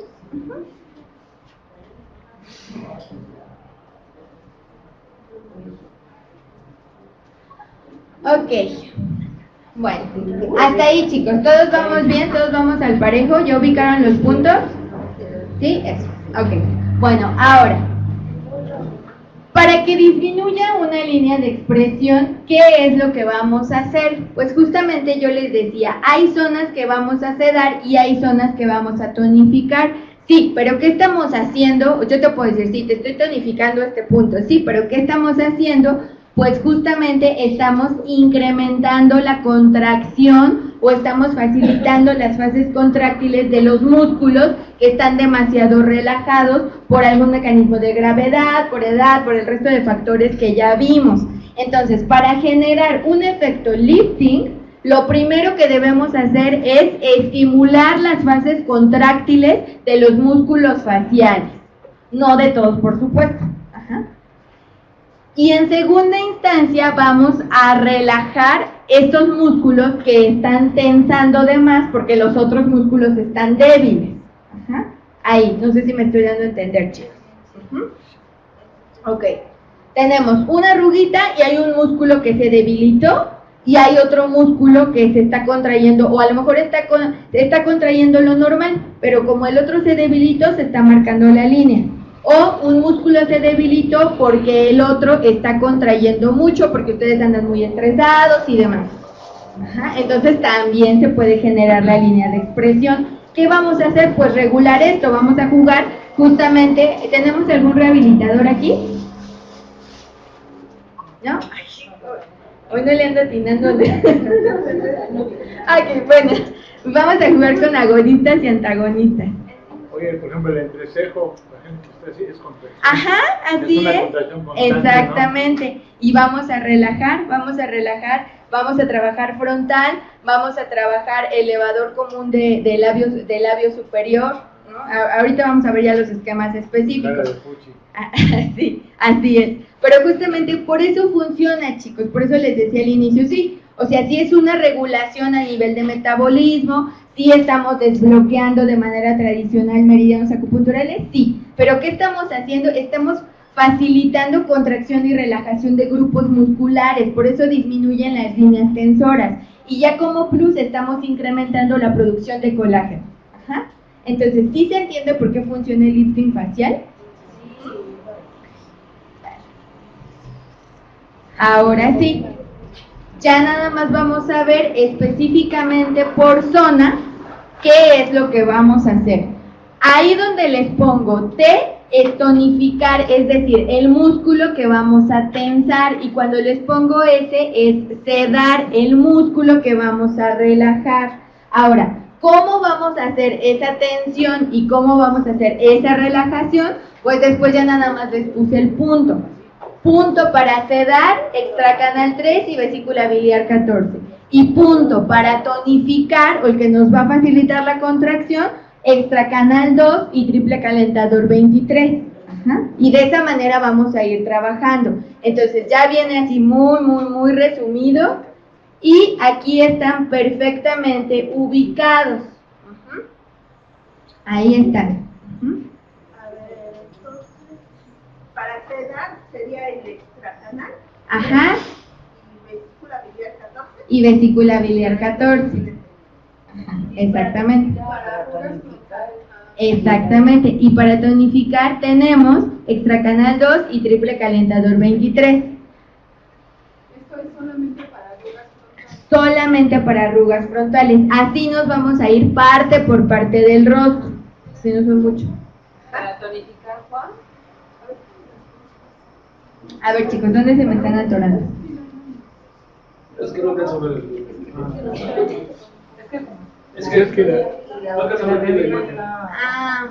Ok. Bueno, hasta ahí, chicos. ¿Todos vamos bien? ¿Todos vamos al parejo? ¿Ya ubicaron los puntos? ¿Sí? Eso. Ok. Bueno, ahora, para que disminuya una línea de expresión, ¿qué es lo que vamos a hacer? Pues justamente yo les decía, hay zonas que vamos a sedar y hay zonas que vamos a tonificar. Sí, pero ¿qué estamos haciendo? Yo te puedo decir, sí, te estoy tonificando este punto, sí, pero ¿qué estamos haciendo? Pues justamente estamos incrementando la contracción o estamos facilitando las fases contráctiles de los músculos que están demasiado relajados por algún mecanismo de gravedad, por edad, por el resto de factores que ya vimos. Entonces, para generar un efecto lifting, lo primero que debemos hacer es estimular las fases contráctiles de los músculos faciales, no de todos, por supuesto. Ajá. Y en segunda instancia vamos a relajar estos músculos que están tensando de más porque los otros músculos están débiles. Ajá. Ahí, no sé si me estoy dando a entender, chicos. Uh-huh. Ok, tenemos una arruguita y hay un músculo que se debilitó y hay otro músculo que se está contrayendo, o a lo mejor está, con, está contrayendo lo normal, pero como el otro se debilitó, se está marcando la línea. O un músculo se debilitó porque el otro está contrayendo mucho, porque ustedes andan muy estresados y demás. Ajá, entonces también se puede generar la línea de expresión. ¿Qué vamos a hacer? Pues regular esto, vamos a jugar justamente. ¿Tenemos algún rehabilitador aquí? ¿No? Hoy no le ando atinando. Ok, bueno, vamos a jugar con agonistas y antagonistas. Oye, por ejemplo, el entrecejo, por ejemplo, usted sí es contracción. Ajá, así es. Una es. contracción constante, Exactamente. ¿no? Y vamos a relajar, vamos a relajar, vamos a trabajar frontal, vamos a trabajar elevador común de, de, labios, de labio superior, ¿no? A, ahorita vamos a ver ya los esquemas específicos. Cara de fuchi. Sí, así es. Pero justamente por eso funciona, chicos, por eso les decía al inicio, sí. O sea, sí es una regulación a nivel de metabolismo, sí estamos desbloqueando de manera tradicional meridianos acupunturales, sí. Pero ¿qué estamos haciendo? Estamos facilitando contracción y relajación de grupos musculares, por eso disminuyen las líneas tensoras. Y ya como plus estamos incrementando la producción de colágeno. Ajá. Entonces, ¿sí se entiende por qué funciona el lifting facial? Ahora sí, ya nada más vamos a ver específicamente por zona qué es lo que vamos a hacer. Ahí donde les pongo T es tonificar, es decir, el músculo que vamos a tensar, y cuando les pongo S es sedar el músculo que vamos a relajar. Ahora, ¿cómo vamos a hacer esa tensión y cómo vamos a hacer esa relajación? Pues después ya nada más les puse el punto. Punto para sedar, extracanal tres y vesícula biliar catorce. Y punto para tonificar, o el que nos va a facilitar la contracción, extracanal dos y triple calentador veintitrés. Ajá. Y de esa manera vamos a ir trabajando. Entonces ya viene así muy, muy, muy resumido. Y aquí están perfectamente ubicados. Uh-huh. Ahí están. Uh-huh. A ver, entonces, para sedar sería el extracanal. Ajá. Y vesícula biliar catorce. Y vesícula biliar catorce. Ajá, exactamente. Exactamente. Y para tonificar tenemos extracanal dos y triple calentador veintitrés. Esto es solamente para arrugas frontales. Solamente para arrugas frontales. Así nos vamos a ir parte por parte del rostro. Si no son mucho. Para tonificar, Juan. A ver, chicos, ¿dónde se me están atorando? Es que no alcanza a ver el... Es que es que no alcanza a ver bien el... Ah.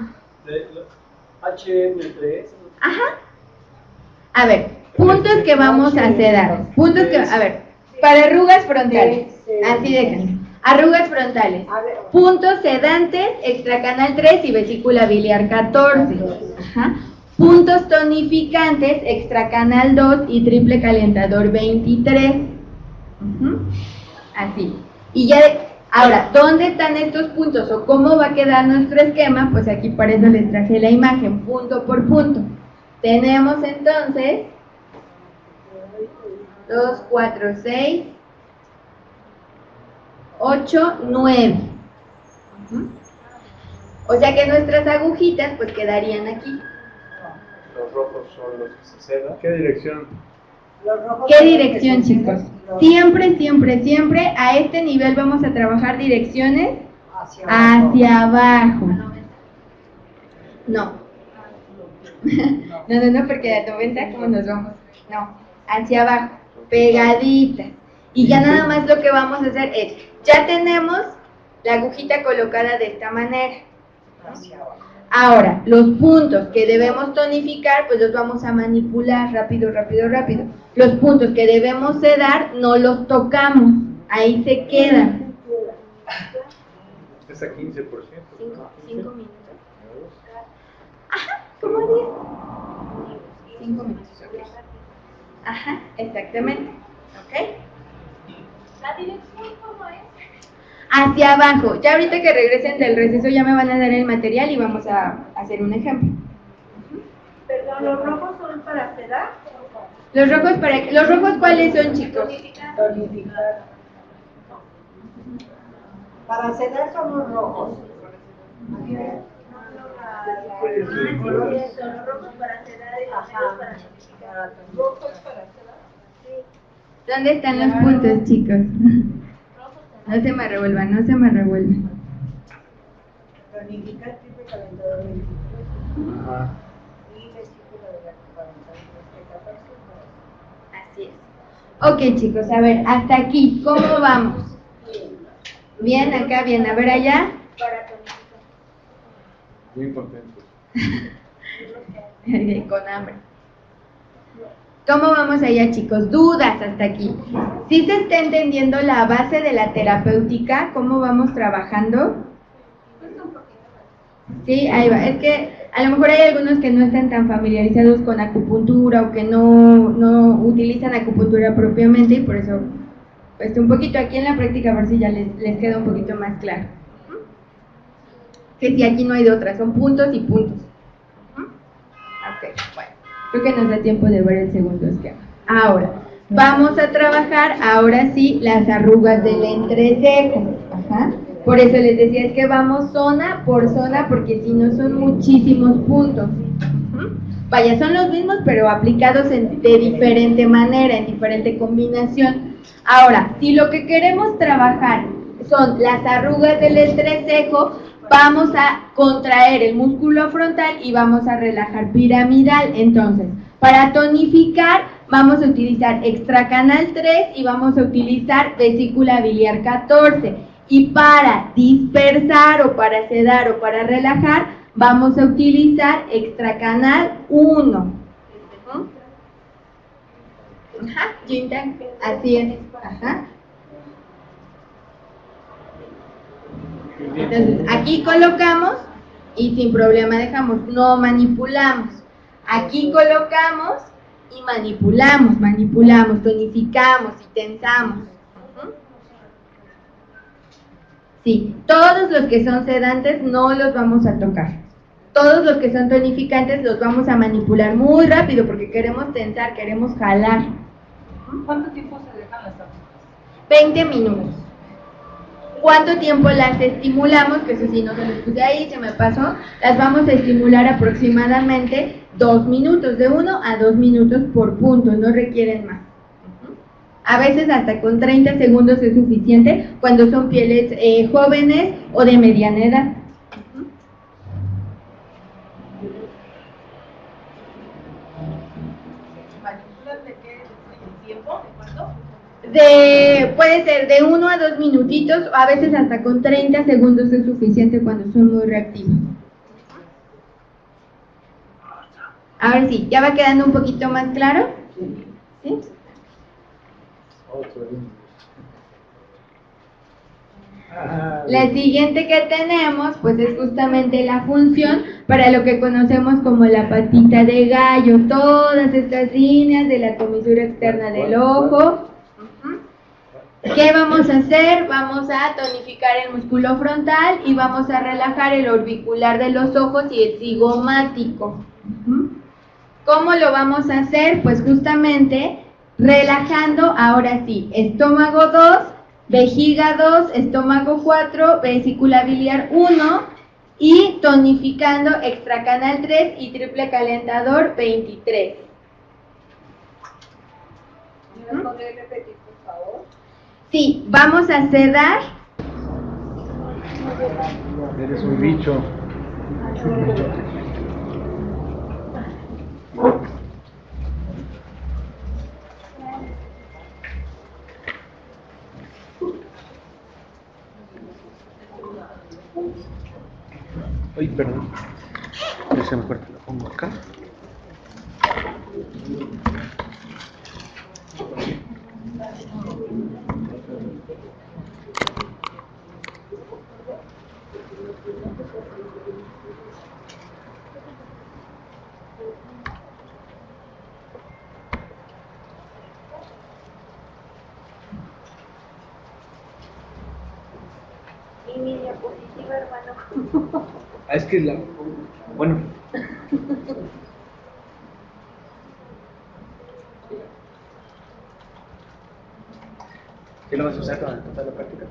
H M tres. Ajá. A ver, puntos que vamos a sedar. Puntos que, a ver, para arrugas frontales. Así de que. Arrugas frontales. Puntos sedantes, extracanal tres y vesícula biliar catorce. Ajá. Puntos tonificantes, extracanal dos y triple calentador veintitrés. Uh-huh. Así. Y ya, de, ahora, ¿dónde están estos puntos o cómo va a quedar nuestro esquema? Pues aquí por eso les traje la imagen, punto por punto. Tenemos entonces dos, cuatro, seis, ocho, nueve. Uh-huh. O sea que nuestras agujitas pues quedarían aquí. Los rojos son los que se sedan. ¿Qué dirección? ¿Qué dirección, chicos? Siempre, siempre, siempre a este nivel vamos a trabajar direcciones hacia abajo. No. No, no, no, porque a noventa, ¿cómo nos vamos? No, hacia abajo, pegaditas. Y ya nada más lo que vamos a hacer es, ya tenemos la agujita colocada de esta manera. Ahora, los puntos que debemos tonificar, pues los vamos a manipular rápido, rápido, rápido. Los puntos que debemos sedar, no los tocamos, ahí se quedan. Es a quince por ciento. Cinco, cinco minutos. Ajá, como diez. Cinco minutos, ok. Ajá, exactamente. ¿Ok? ¿La dirección cómo es? Hacia abajo. Ya ahorita que regresen del receso ya me van a dar el material y vamos a hacer un ejemplo. Perdón, ¿los rojos son para sedar? Los rojos para los rojos ¿cuáles son, chicos? Tonificar. Para sedar son los rojos. Los rojos para sedar y los negros para tonificar. ¿Rojos para sedar? Sí. ¿Dónde están los puntos, chicos? No se me revuelvan, no se me revuelvan. Tonificar triple calentador veintitrés. Ajá. Y vesícula de la catorce. Así es. Ok, chicos, a ver, hasta aquí, ¿cómo vamos? Bien, acá, bien, a ver allá. Para tonificar. Muy contento. Con hambre. ¿Cómo vamos allá, chicos? Dudas hasta aquí. ¿Sí se está entendiendo la base de la terapéutica? ¿Cómo vamos trabajando? Sí, ahí va. Es que a lo mejor hay algunos que no están tan familiarizados con acupuntura o que no, no utilizan acupuntura propiamente y por eso, pues un poquito aquí en la práctica a ver si ya les, les queda un poquito más claro. Que si aquí no hay de otra, son puntos y puntos. Ok, bueno. Creo que nos da tiempo de ver el segundo esquema. Ahora, vamos a trabajar, ahora sí, las arrugas del entrecejo. Ajá. Por eso les decía, es que vamos zona por zona, porque si no son muchísimos puntos. Ujú. Vaya, son los mismos, pero aplicados en, de diferente manera, en diferente combinación. Ahora, si lo que queremos trabajar son las arrugas del entrecejo, vamos a contraer el músculo frontal y vamos a relajar piramidal. Entonces, para tonificar vamos a utilizar extracanal tres y vamos a utilizar vesícula biliar catorce. Y para dispersar o para sedar o para relajar vamos a utilizar extracanal uno. Ajá, Jintan, así es. Ajá. Entonces, aquí colocamos y sin problema dejamos, no manipulamos. Aquí colocamos y manipulamos, manipulamos, tonificamos y tensamos. Uh-huh. Sí, todos los que son sedantes no los vamos a tocar. Todos los que son tonificantes los vamos a manipular muy rápido porque queremos tensar, queremos jalar. ¿Cuánto tiempo se dejan las arrugas? veinte minutos. ¿Cuánto tiempo las estimulamos? Que eso sí, no se los puse ahí, se me pasó. Las vamos a estimular aproximadamente dos minutos, de uno a dos minutos por punto, no requieren más. A veces hasta con treinta segundos es suficiente cuando son pieles eh, jóvenes o de mediana edad. ¿De qué tiempo? ¿De cuánto? De, puede ser de uno a dos minutitos, o a veces hasta con treinta segundos es suficiente cuando son muy reactivos. Ahora sí, ¿ya va quedando un poquito más claro? ¿Sí? La siguiente que tenemos, pues es justamente la función para lo que conocemos como la patita de gallo, todas estas líneas de la comisura externa del ojo. ¿Qué vamos a hacer? Vamos a tonificar el músculo frontal y vamos a relajar el orbicular de los ojos y el cigomático. ¿Cómo lo vamos a hacer? Pues justamente relajando, ahora sí, estómago dos, vejiga dos, estómago cuatro, vesícula biliar uno y tonificando extracanal tres y triple calentador veintitrés. ¿Me podrías repetir, por favor? Sí, vamos a sedar. Eres un bicho. Ay, perdón. Ese mejor te lo pongo acá. diapositiva, hermano. Ah, es que la. Bueno. ¿Qué lo vas a usar para empezar la práctica?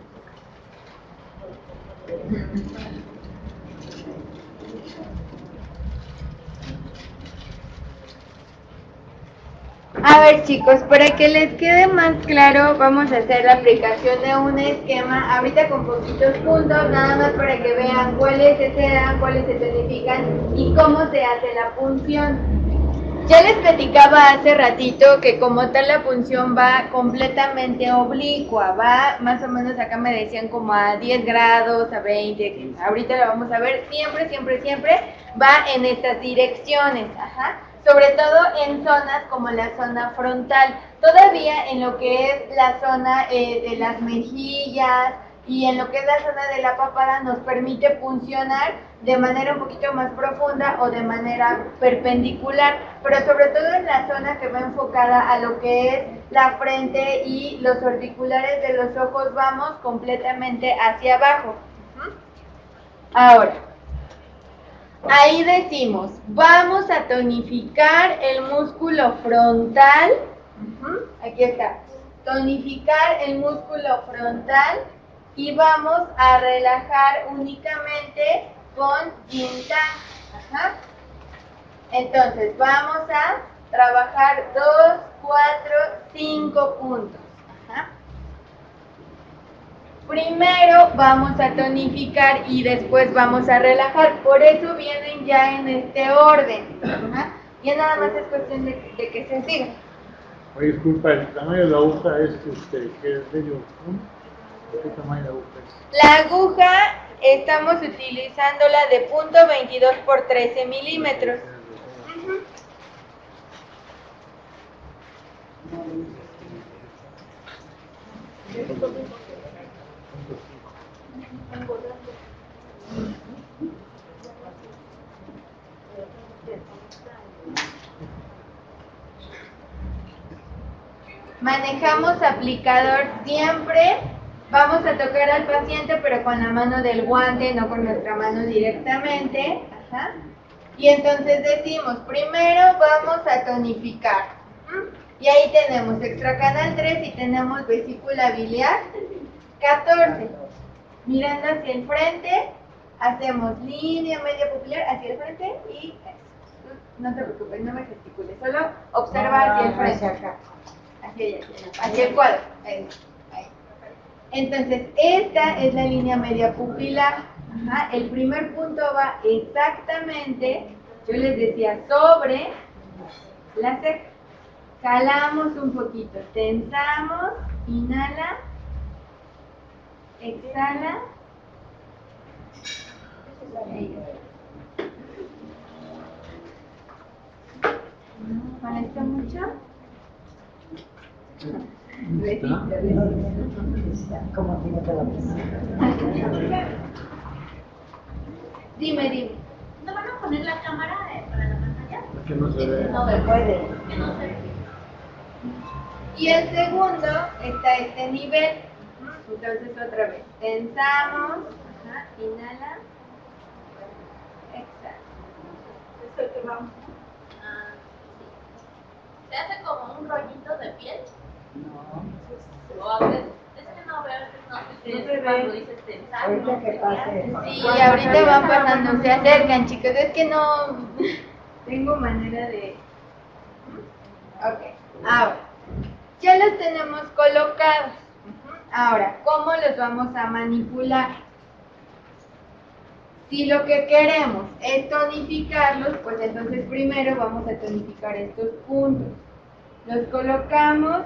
A ver chicos, para que les quede más claro, vamos a hacer la aplicación de un esquema, ahorita con poquitos puntos, nada más para que vean cuáles se dan, cuáles se tonifican y cómo se hace la punción. Ya les platicaba hace ratito que como tal la punción va completamente oblicua, va más o menos acá me decían como a diez grados, a veinte, ahorita lo vamos a ver, siempre, siempre, siempre va en estas direcciones, ajá. Sobre todo en zonas como la zona frontal, todavía en lo que es la zona eh, de las mejillas y en lo que es la zona de la papada nos permite puncionar de manera un poquito más profunda o de manera perpendicular, pero sobre todo en la zona que va enfocada a lo que es la frente y los auriculares de los ojos vamos completamente hacia abajo. Ahora, ahí decimos, vamos a tonificar el músculo frontal, uh-huh. Aquí está, tonificar el músculo frontal y vamos a relajar únicamente con yin tang. Ajá. Entonces vamos a trabajar dos, cuatro, cinco puntos. Ajá. Primero vamos a tonificar y después vamos a relajar, por eso vienen ya en este orden. Ajá. Ya nada más es cuestión de, de que se siga. Oye, disculpa, el tamaño de la aguja es este, que es medio, ¿no? ¿Qué tamaño de aguja es? La aguja estamos utilizándola de punto veintidós por trece milímetros. Uh-huh. Manejamos aplicador siempre, vamos a tocar al paciente pero con la mano del guante, no con nuestra mano directamente. Ajá. Y entonces decimos, primero vamos a tonificar. Y ahí tenemos extracanal tres y tenemos vesícula biliar catorce. Mirando hacia el frente, hacemos línea media pupilar hacia el frente y no te preocupes, no me gesticules, solo observa hacia el frente. Hacia allá, hacia el cuadro. Ahí, ahí. Entonces, esta es la línea media pupilar. Ajá. El primer punto va exactamente, yo les decía, sobre la ceja. Jalamos un poquito, tensamos, inhala, exhala. ¿Molesta mucho? Como si no te lo Dime, dime. ¿No van a poner la cámara eh, para la pantalla? Que no se ve. No me puede. Que no se ve. Y el segundo está este nivel. Entonces otra vez. Tensamos. Ajá, inhala. Exhala. Es el que vamos. Ah, sí. ¿Se hace como un rollito de piel? No. O a veces, es que no veo, no sé si ustedes cuando dices tensar. Ahorita no que sé pase. qué hace. Sí, ahorita van pasando, se acercan, chicos. Es que no tengo manera de. Ok, ahora. Ya los tenemos colocados. Ahora, ¿cómo los vamos a manipular? Si lo que queremos es tonificarlos, pues entonces primero vamos a tonificar estos puntos. Los colocamos,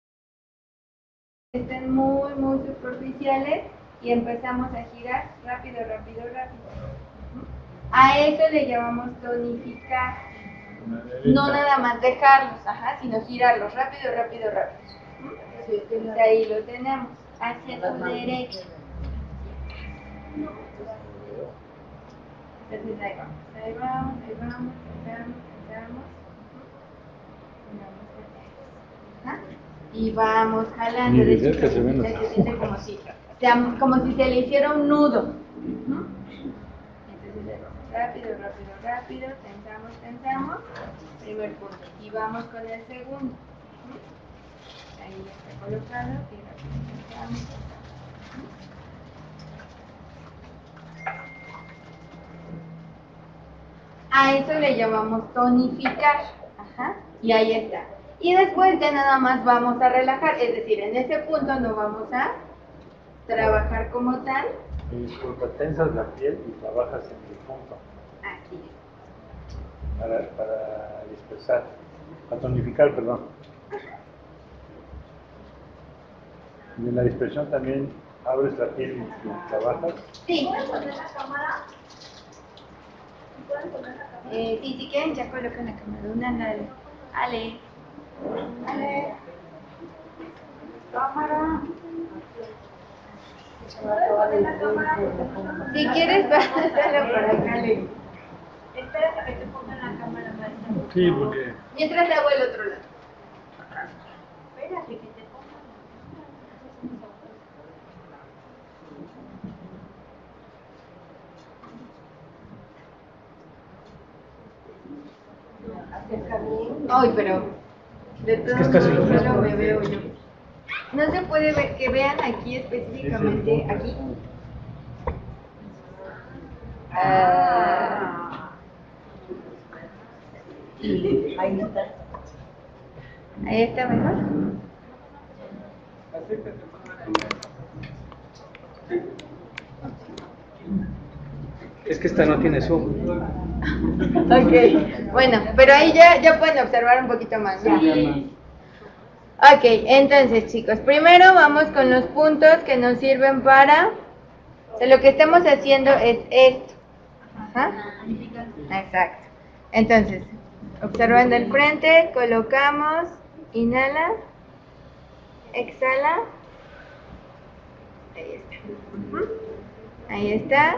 estén muy, muy superficiales y empezamos a girar rápido, rápido, rápido. A eso le llamamos tonificar. No nada más dejarlos, ajá, sino girarlos rápido, rápido, rápido. Entonces ahí lo tenemos, hacia tu derecha. Entonces ahí vamos, ahí vamos, ahí vamos, ahí vamos, ahí vamos. Ajá. y vamos jalando. Ni De idea hecho, que se ven se los- siente como si, o sea, como si se le hiciera un nudo. Ujú. Entonces le vamos rápido, rápido, rápido, tensamos, tensamos, primer punto, y vamos con el segundo. Ujú. Ahí ya está colocado, y rápido tensamos, tensamos. A eso le llamamos tonificar. Ajá. Y ahí está. Y después ya nada más vamos a relajar, es decir, en ese punto no vamos a trabajar como tal. Y disculpa, tensas la piel y trabajas en el punto Así es. para, para dispersar, para tonificar, perdón. Y en la dispersión también abres la piel y, y trabajas. Sí. ¿Puedes poner la cámara? ¿Puedes poner la cámara? Eh, sí, si quieren ya colocan la cámara. Una, dale. Ale. Ale. Cámara. ¿Puedes poner la cámara? Si quieres, pásalo por acá, Ale. Espérate que te pongan la cámara maestra. Sí, porque Mientras le hago el otro lado. Espérate que te pongan. Ay, pero de todos que es casi lo modos mismo. solo me veo yo. No se puede ver, que vean aquí específicamente, aquí. Ah, Ahí está. ahí está mejor. Es que esta no tiene zoom. Ok, bueno, pero ahí ya, ya pueden observar un poquito más, ¿no? Ok, entonces chicos, primero vamos con los puntos que nos sirven para, o sea, lo que estamos haciendo es esto. Ajá. Exacto. Entonces, observando el frente, colocamos, inhala, exhala, ahí está. Ujú. Ahí está.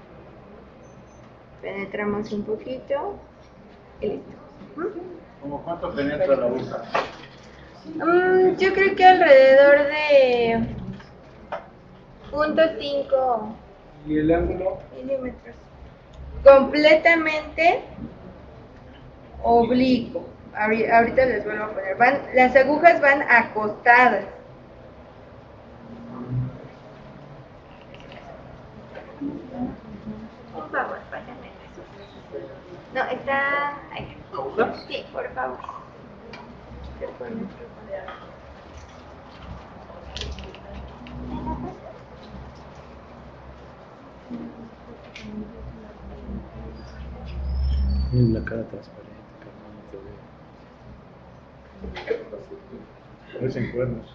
Penetramos un poquito y listo. Ujú. ¿Cómo cuánto penetra la aguja? Mm, yo creo que alrededor de punto cinco ¿Y el ángulo? milímetros. Completamente oblicuo. Ahori- Ahorita les vuelvo a poner. Van, las agujas van acostadas. Por favor, pásame eso. No, está ahí. Sí, por favor. Se pone otro. Es la cara transparente, carnal, no te veo. Parecen cuernos.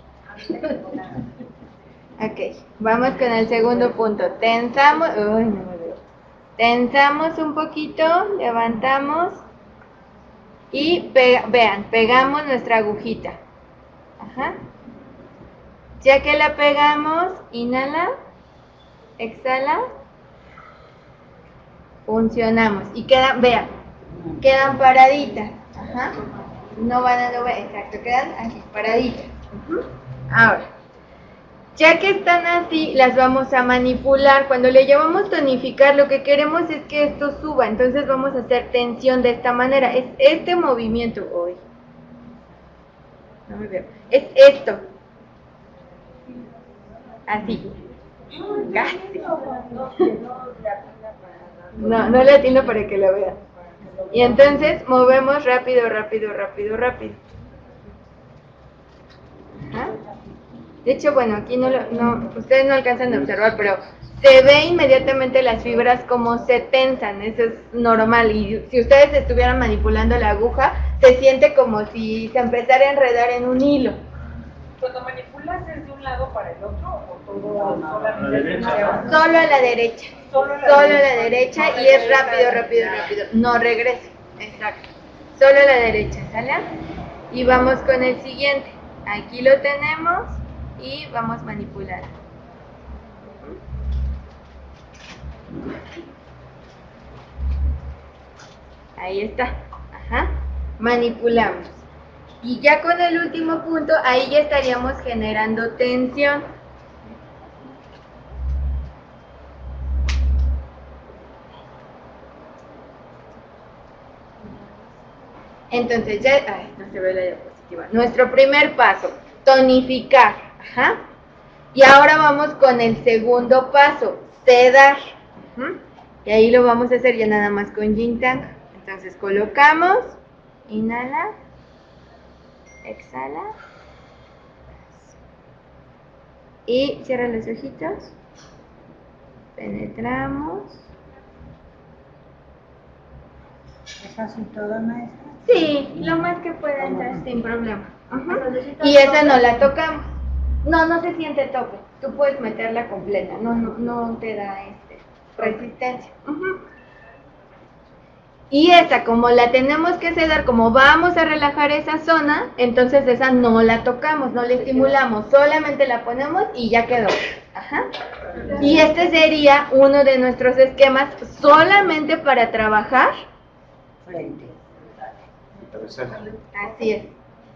Ok, vamos con el segundo punto. Tensamos, uy, no me veo. Tensamos un poquito, levantamos y pega- vean, pegamos nuestra agujita. Ajá. Ya que la pegamos, inhala, exhala, funcionamos y quedan, vean, quedan paraditas. Ajá. No van a no, exacto, quedan así, paraditas. Ujú. Ahora. Ya que están así, las vamos a manipular. Cuando le llamamos tonificar, lo que queremos es que esto suba. Entonces vamos a hacer tensión de esta manera. Es este movimiento hoy. No me veo. Es esto. Así. Casi. No, no le atino para que lo vean. Y entonces movemos rápido, rápido, rápido, rápido. Ajá. De hecho, bueno, aquí no, lo, no, ustedes no alcanzan a observar, pero se ve inmediatamente las fibras como se tensan, eso es normal. Y si ustedes estuvieran manipulando la aguja, se siente como si se empezara a enredar en un hilo. Cuando manipulas es de un lado para el otro o todo A la derecha. Solo a la derecha, Solo a la solo a derecha. la derecha No y es regresa. rápido, rápido, rápido. No regresa, exacto. Solo a la derecha, ¿sale? Y vamos con el siguiente. Aquí lo tenemos y vamos a manipular. Ahí está. Ajá. Manipulamos. Y ya con el último punto, ahí ya estaríamos generando tensión. Entonces ya, ay, no se ve la diapositiva. Nuestro primer paso, tonificar. Ajá. Y ahora vamos con el segundo paso, sedar. Uh-huh. Y ahí lo vamos a hacer ya nada más con yin tang. Entonces colocamos, inhala, exhala. Y cierra los ojitos. Penetramos. ¿Es así todo, maestra? Sí, lo más que pueda entrar sin problema. Uh-huh. Y esa no la tocamos. No, no se siente tope. Tú puedes meterla completa. No, no, no te da este, resistencia. Uh-huh. Y esa, como la tenemos que sedar, como vamos a relajar esa zona, entonces esa no la tocamos, no la estimulamos, solamente la ponemos y ya quedó. Ajá. Y este sería uno de nuestros esquemas solamente para trabajar Frente. Así es.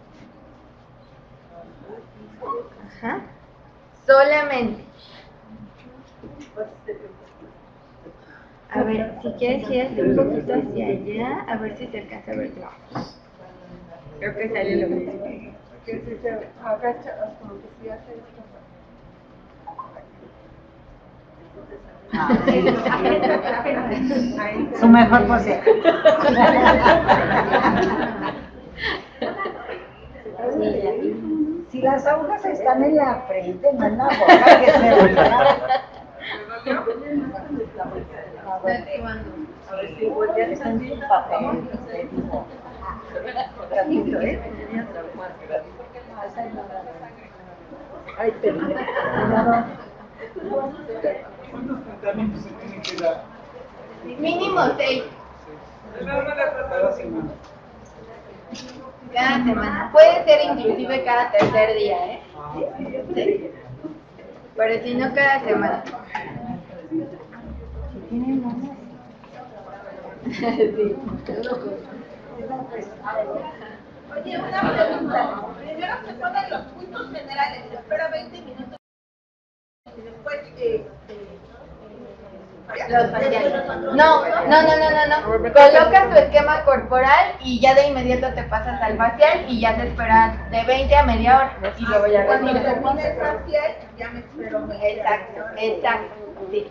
Ajá. Solamente. A ver, si quieres ir un poquito hacia allá, a ver si se alcanza a ver. Creo que sale lo mismo. Que si se agacha, como que si hace esto. Su mejor pose. Si las agujas están en la frente, no en la boca, que se relaja. A ver si volvían a en su papel. Ratito, ¿eh? Ay, perdón. ¿Cuántos tratamientos se tienen que dar? Mínimo seis. Cada semana. Cada semana. Puede ser inclusive cada tercer día, ¿eh? Sí. Pero si no, cada semana. Si tienen ganas. Sí. Oye, una pregunta. Primero se ponen los puntos generales, se espera veinte minutos y después eh, Los faciales. No, no, no, no, no, no. Colocas tu esquema corporal y ya de inmediato te pasas al facial y ya te esperas de veinte a media hora y luego ya cuando retiras. termine el facial ya me espero. Exacto, exacto, sí.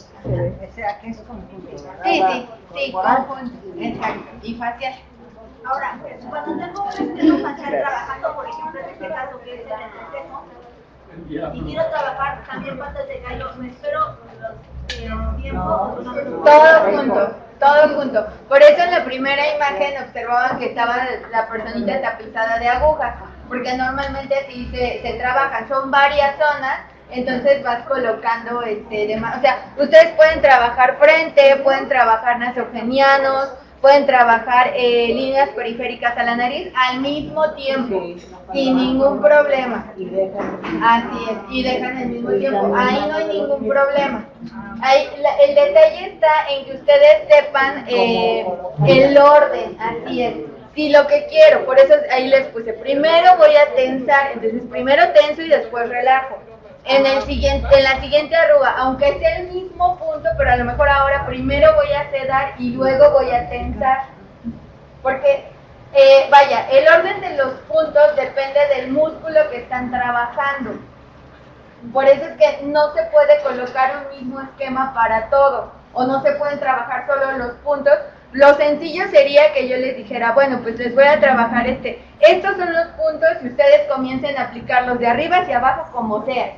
O sea, que es conjunto. Sí, sí, sí, conjunto, exacto, y facial. Ahora, cuando tengo un estilo facial trabajando, por ejemplo, en este caso que es el entrecejo, y quiero trabajar también patas de gallo, me espero los eh, tiempos. Todo junto, todo junto. Por eso en la primera imagen observaban que estaba la personita tapizada de agujas, porque normalmente así se, se trabajan, son varias zonas. Entonces vas colocando este demás, o sea, ustedes pueden trabajar frente, pueden trabajar nasogenianos, pueden trabajar eh, líneas periféricas a la nariz al mismo tiempo, sin ningún problema. Así es, y dejan al mismo tiempo, ahí no hay ningún problema. Ahí, la, el detalle está en que ustedes sepan eh, el orden, así es. Si lo que quiero, por eso ahí les puse, primero voy a tensar, entonces primero tenso y después relajo. En, el siguiente, en la siguiente arruga, aunque sea el mismo punto, pero a lo mejor ahora primero voy a sedar y luego voy a tensar. Porque, eh, vaya, el orden de los puntos depende del músculo que están trabajando. Por eso es que no se puede colocar un mismo esquema para todo, o no se pueden trabajar solo los puntos. Lo sencillo sería que yo les dijera, bueno, pues les voy a trabajar este. Estos son los puntos y ustedes comiencen a aplicarlos de arriba hacia abajo como sea.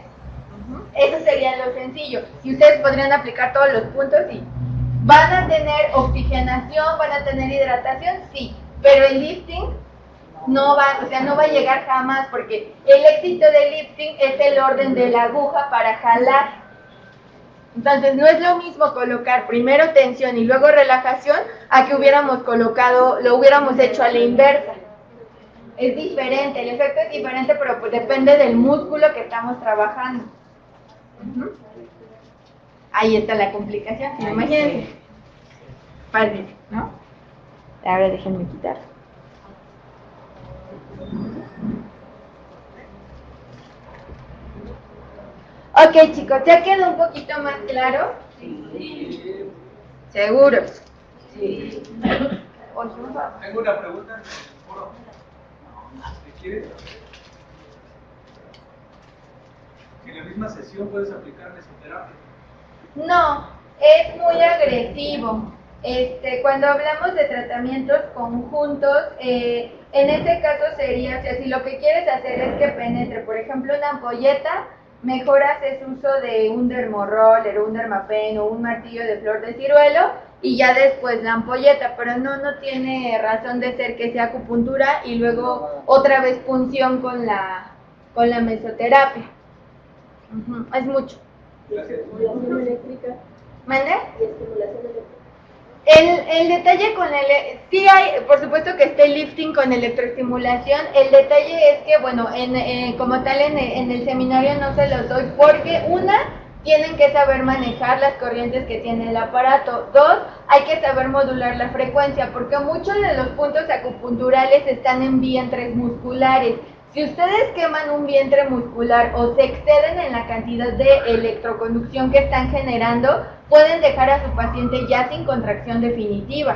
Eso sería lo sencillo. Y ustedes podrían aplicar todos los puntos y van a tener oxigenación, van a tener hidratación, sí. Pero el lifting no va, o sea, no va a llegar jamás porque el éxito del lifting es el orden de la aguja para jalar. Entonces no es lo mismo colocar primero tensión y luego relajación a que hubiéramos colocado, lo hubiéramos hecho a la inversa. Es diferente, el efecto es diferente, pero pues depende del músculo que estamos trabajando. Uh-huh. Ahí está la complicación, ¿sí? Imagínense. Fácil, ¿no? Ahora déjenme quitar. Ok, chicos, ¿ya quedó un poquito más claro? Sí. ¿Seguros? Sí. Tengo una pregunta. ¿Qué quieres? ¿En la misma sesión puedes aplicar mesoterapia? No, es muy agresivo. Este, cuando hablamos de tratamientos conjuntos, eh, en este caso sería, o sea, si lo que quieres hacer es que penetre, por ejemplo, una ampolleta, mejor haces uso de un dermoroller, un dermapen o un martillo de flor de ciruelo y ya después la ampolleta, pero no, no tiene razón de ser que sea acupuntura y luego otra vez punción con la, con la mesoterapia. Uh-huh. Es mucho. Estimulación eléctrica. ¿Mande? Y estimulación eléctrica. El, el detalle con el, sí hay, por supuesto que esté lifting con electroestimulación, el detalle es que, bueno, en, eh, como tal en, en el seminario no se los doy porque, una, tienen que saber manejar las corrientes que tiene el aparato, dos, hay que saber modular la frecuencia, porque muchos de los puntos acupunturales están en vientres musculares. Si ustedes queman un vientre muscular o se exceden en la cantidad de electroconducción que están generando, pueden dejar a su paciente ya sin contracción definitiva.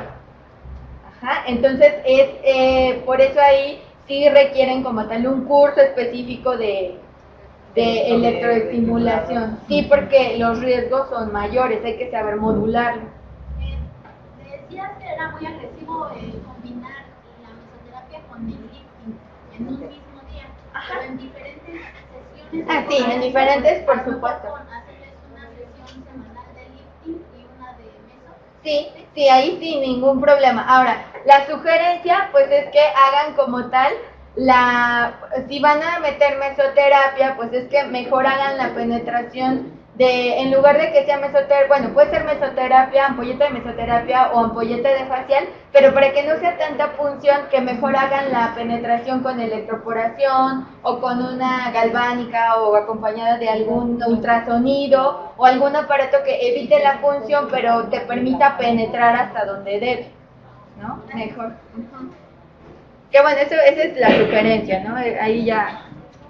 Ajá, entonces, es eh, por eso ahí sí requieren como tal un curso específico de, de electroestimulación. Sí, porque los riesgos son mayores, hay que saber modularlo. Eh, decías que era muy agresivo eh, combinar la mesoterapia con el lifting en un mismo. Pero en diferentes sesiones. Ah, sí, en diferentes, por supuesto. Hacerles una sesión semanal de lifting y una de meso. Sí, sí, ahí sin ningún problema. Ahora, la sugerencia, pues es que hagan como tal la, si van a meter mesoterapia, pues es que mejor hagan la penetración de, en lugar de que sea mesoterapia, bueno, puede ser mesoterapia, ampolleta de mesoterapia o ampolleta de facial, pero para que no sea tanta punción, que mejor hagan la penetración con electroporación o con una galvánica o acompañada de algún ultrasonido o algún aparato que evite la punción, pero te permita penetrar hasta donde debe, ¿no? Mejor. Uh-huh. Que bueno, eso, esa es la sugerencia, ¿no? Ahí ya.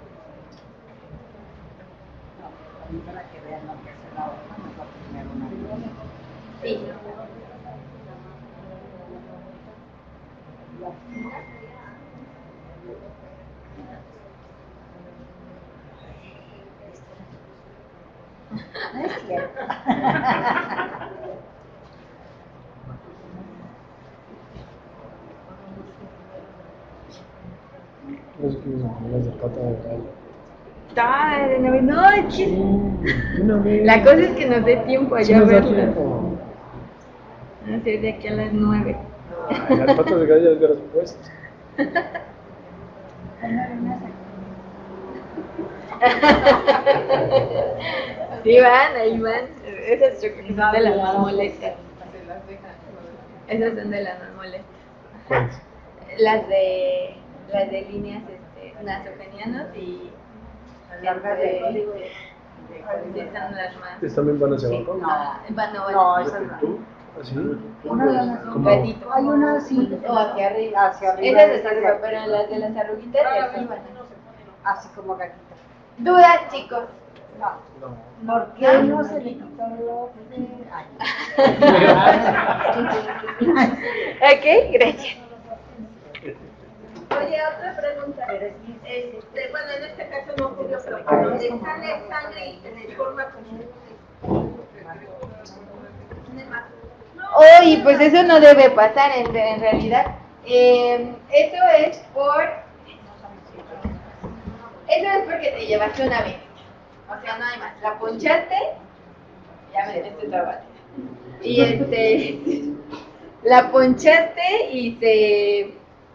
Para que vean lo que es la otra, mejor primero una. Sí. No es cierto. No sé qué me las de pata de gallo. Ah, de nueve noches. Una vez. La cosa es que nos dé tiempo Sí allá a nos da verlas. tiempo. Van a ser de aquí a las nueve. Ay, las patas de gallo de las puestas. Sí van, ahí van. Esas yo creo que son de las más molestas. Esas son de las más molestas. ¿Cuáles? Las de las de líneas este, nasogenianos y Largas de código. sí, son las más. ¿Estas también van hacia Sí, abajo? no, van, no, van No, así. esas no. ¿Tú? ¿Así? Una de las Un Como- gatito. Hay una así. O hacia arriba. Hacia arriba. Esas de hacia arriba, pero las de las arruguitas de aquí van. Así como gatita. ¿Dudas, chicos? No. No. ¿Por qué no se le quitó lo de... Ok, gracias. Oye, otra pregunta. Este, bueno, en este caso no ocurrió, pero cuando le sale sangre y se le forma como un Uy, pues eso no debe pasar en, en realidad. Eh, eso es por... Eso es porque te llevaste una vez. O sea, no hay más. La ponchaste, ya metiste otra bate. Y este... La ponchaste y se...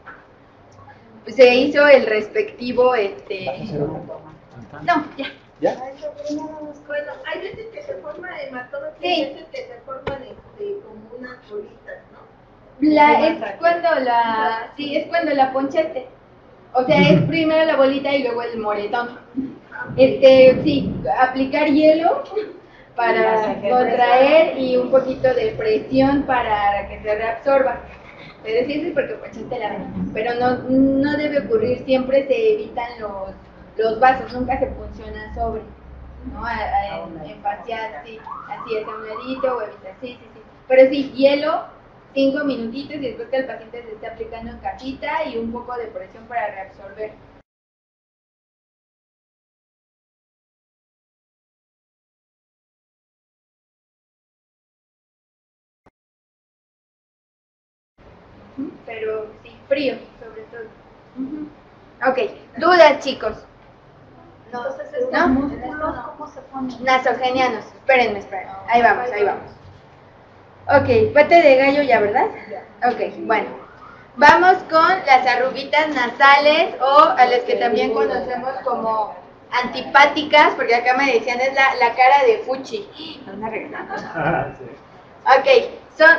Se hizo el respectivo, este... No, ya. ¿Ya? Bueno, hay veces que se forma hematoma y Sí. hay veces que se forman este, como unas bolitas, ¿no? La, es cuando la... Sí, es cuando la ponchaste. O sea, es primero la bolita y luego el moretón. Este, sí, aplicar hielo para contraer y un poquito de presión para que se reabsorba. Pero sí, eso es porque ponchaste la vena. Pero no, no debe ocurrir, siempre se evitan los, los vasos, nunca se funciona sobre. ¿no? A, a, en, en facial, sí, así es, a un ladito, huevita, sí, sí, sí. Pero sí, hielo, cinco minutitos y después que el paciente se esté aplicando en casita y un poco de presión para reabsorber. Pero sí, frío, sobre todo. Uh-huh. Ok, dudas, chicos. No, entonces estos ¿No? músculos, ¿cómo se ponen? Nasogenianos, espérenme, espérenme. Ahí vamos, ahí vamos. Ok, pate de gallo ya, ¿verdad? Ok, bueno. Vamos con las arruguitas nasales o a las que también conocemos como antipáticas, porque acá me decían es la, la cara de Fuchi. ¿Dónde regresamos? Ok, son...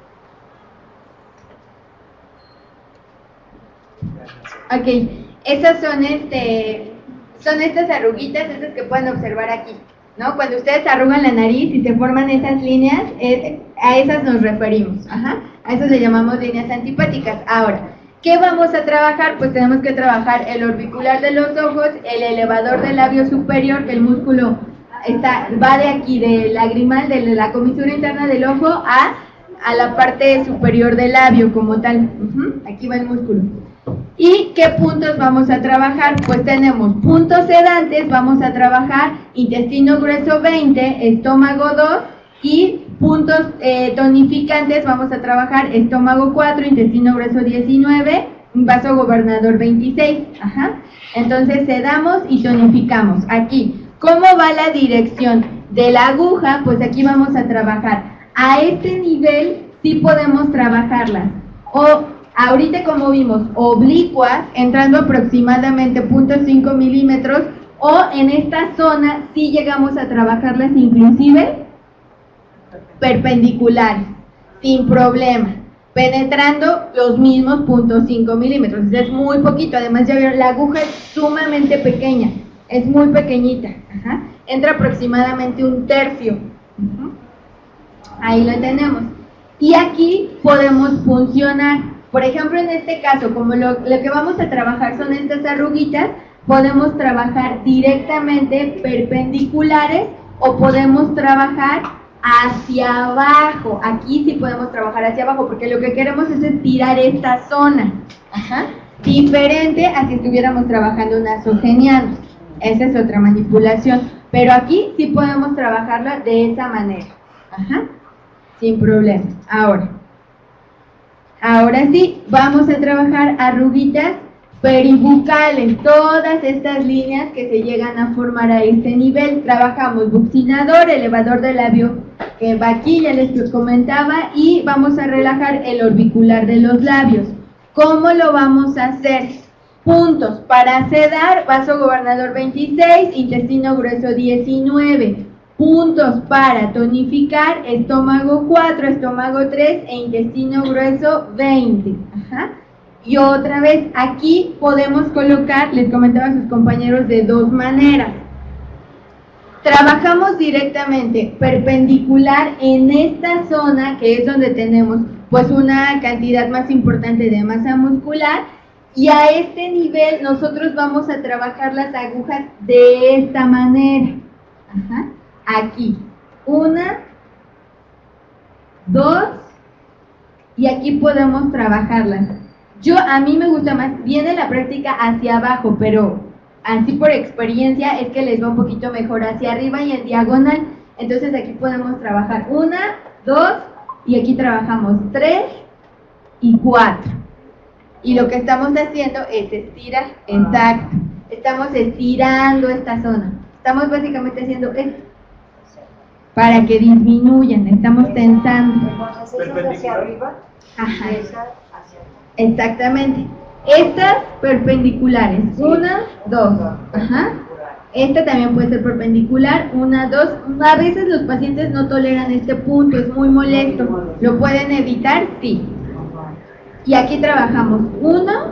Ok, esas son este, son estas arruguitas, estas que pueden observar aquí, ¿no? Cuando ustedes arrugan la nariz y se forman esas líneas, eh, a esas nos referimos, ajá, a eso le llamamos líneas antipáticas. Ahora, ¿qué vamos a trabajar? Pues tenemos que trabajar el orbicular de los ojos, el elevador del labio superior, que el músculo está, va de aquí, del lagrimal, de la comisura interna del ojo a, a la parte superior del labio como tal, uh-huh, aquí va el músculo. ¿Y qué puntos vamos a trabajar? Pues tenemos puntos sedantes, vamos a trabajar intestino grueso veinte, estómago dos y puntos eh, tonificantes, vamos a trabajar estómago cuatro, intestino grueso diecinueve, vaso gobernador veintiséis. Ajá. Entonces sedamos y tonificamos. Aquí, ¿cómo va la dirección de la aguja? Pues aquí vamos a trabajar. A este nivel sí podemos trabajarlas. O ahorita como vimos, oblicuas, entrando aproximadamente cero punto cinco milímetros, o en esta zona sí llegamos a trabajarlas inclusive perpendiculares, sin problema, penetrando los mismos cero punto cinco milímetros, es muy poquito, además ya vieron, la aguja es sumamente pequeña, es muy pequeñita, ajá. Entra aproximadamente un tercio, uh-huh. Ahí lo tenemos, y aquí podemos funcionar. Por ejemplo, en este caso, como lo, lo que vamos a trabajar son estas arruguitas, podemos trabajar directamente perpendiculares o podemos trabajar hacia abajo. Aquí sí podemos trabajar hacia abajo porque lo que queremos es estirar esta zona. Ajá. Diferente a si estuviéramos trabajando nasogenianos. Esa es otra manipulación. Pero aquí sí podemos trabajarla de esa manera. Ajá. Sin problema. Ahora. Ahora sí, vamos a trabajar arruguitas peribucales, todas estas líneas que se llegan a formar a este nivel. Trabajamos buccinador, elevador del labio que va aquí, ya les comentaba, y vamos a relajar el orbicular de los labios. ¿Cómo lo vamos a hacer? Puntos. Para sedar, vaso gobernador veintiséis, intestino grueso diecinueve. Puntos para tonificar, estómago cuatro, estómago tres e intestino grueso veinte. Ajá. Y otra vez, aquí podemos colocar, les comentaba a sus compañeros, de dos maneras. Trabajamos directamente perpendicular en esta zona, que es donde tenemos pues una cantidad más importante de masa muscular, y a este nivel nosotros vamos a trabajar las agujas de esta manera. Ajá. Aquí, una, dos, y aquí podemos trabajarlas. Yo, a mí me gusta más, viene la práctica hacia abajo, pero así por experiencia es que les va un poquito mejor hacia arriba y en diagonal. Entonces aquí podemos trabajar una, dos, y aquí trabajamos tres y cuatro. Y lo que estamos haciendo es estirar, exacto, estamos estirando esta zona. Estamos básicamente haciendo esto. Para que disminuyan, estamos tensando. Entonces, esa es hacia arriba. Ajá. Y esa hacia abajo. Exactamente. Estas perpendiculares. Una, dos. Ajá. Esta también puede ser perpendicular. Una, dos. A veces los pacientes no toleran este punto, es muy molesto. ¿Lo pueden evitar? Sí. Y aquí trabajamos. Uno,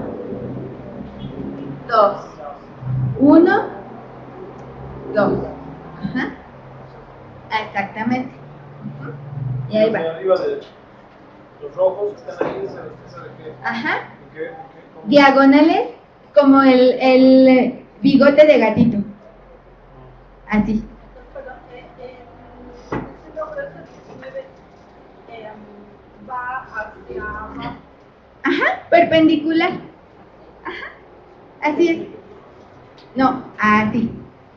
dos. Uno, dos. Ajá. Exactamente. Y ahí va. Arriba de los rojos están ahí, ¿esa de qué? Ajá. ¿Qué? ¿Qué? ¿Cómo? Diagonales como el, el bigote de gatito. Así. Ajá, perpendicular. Ajá, así es. No, así.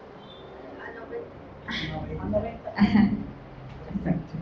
Ajá, exacto.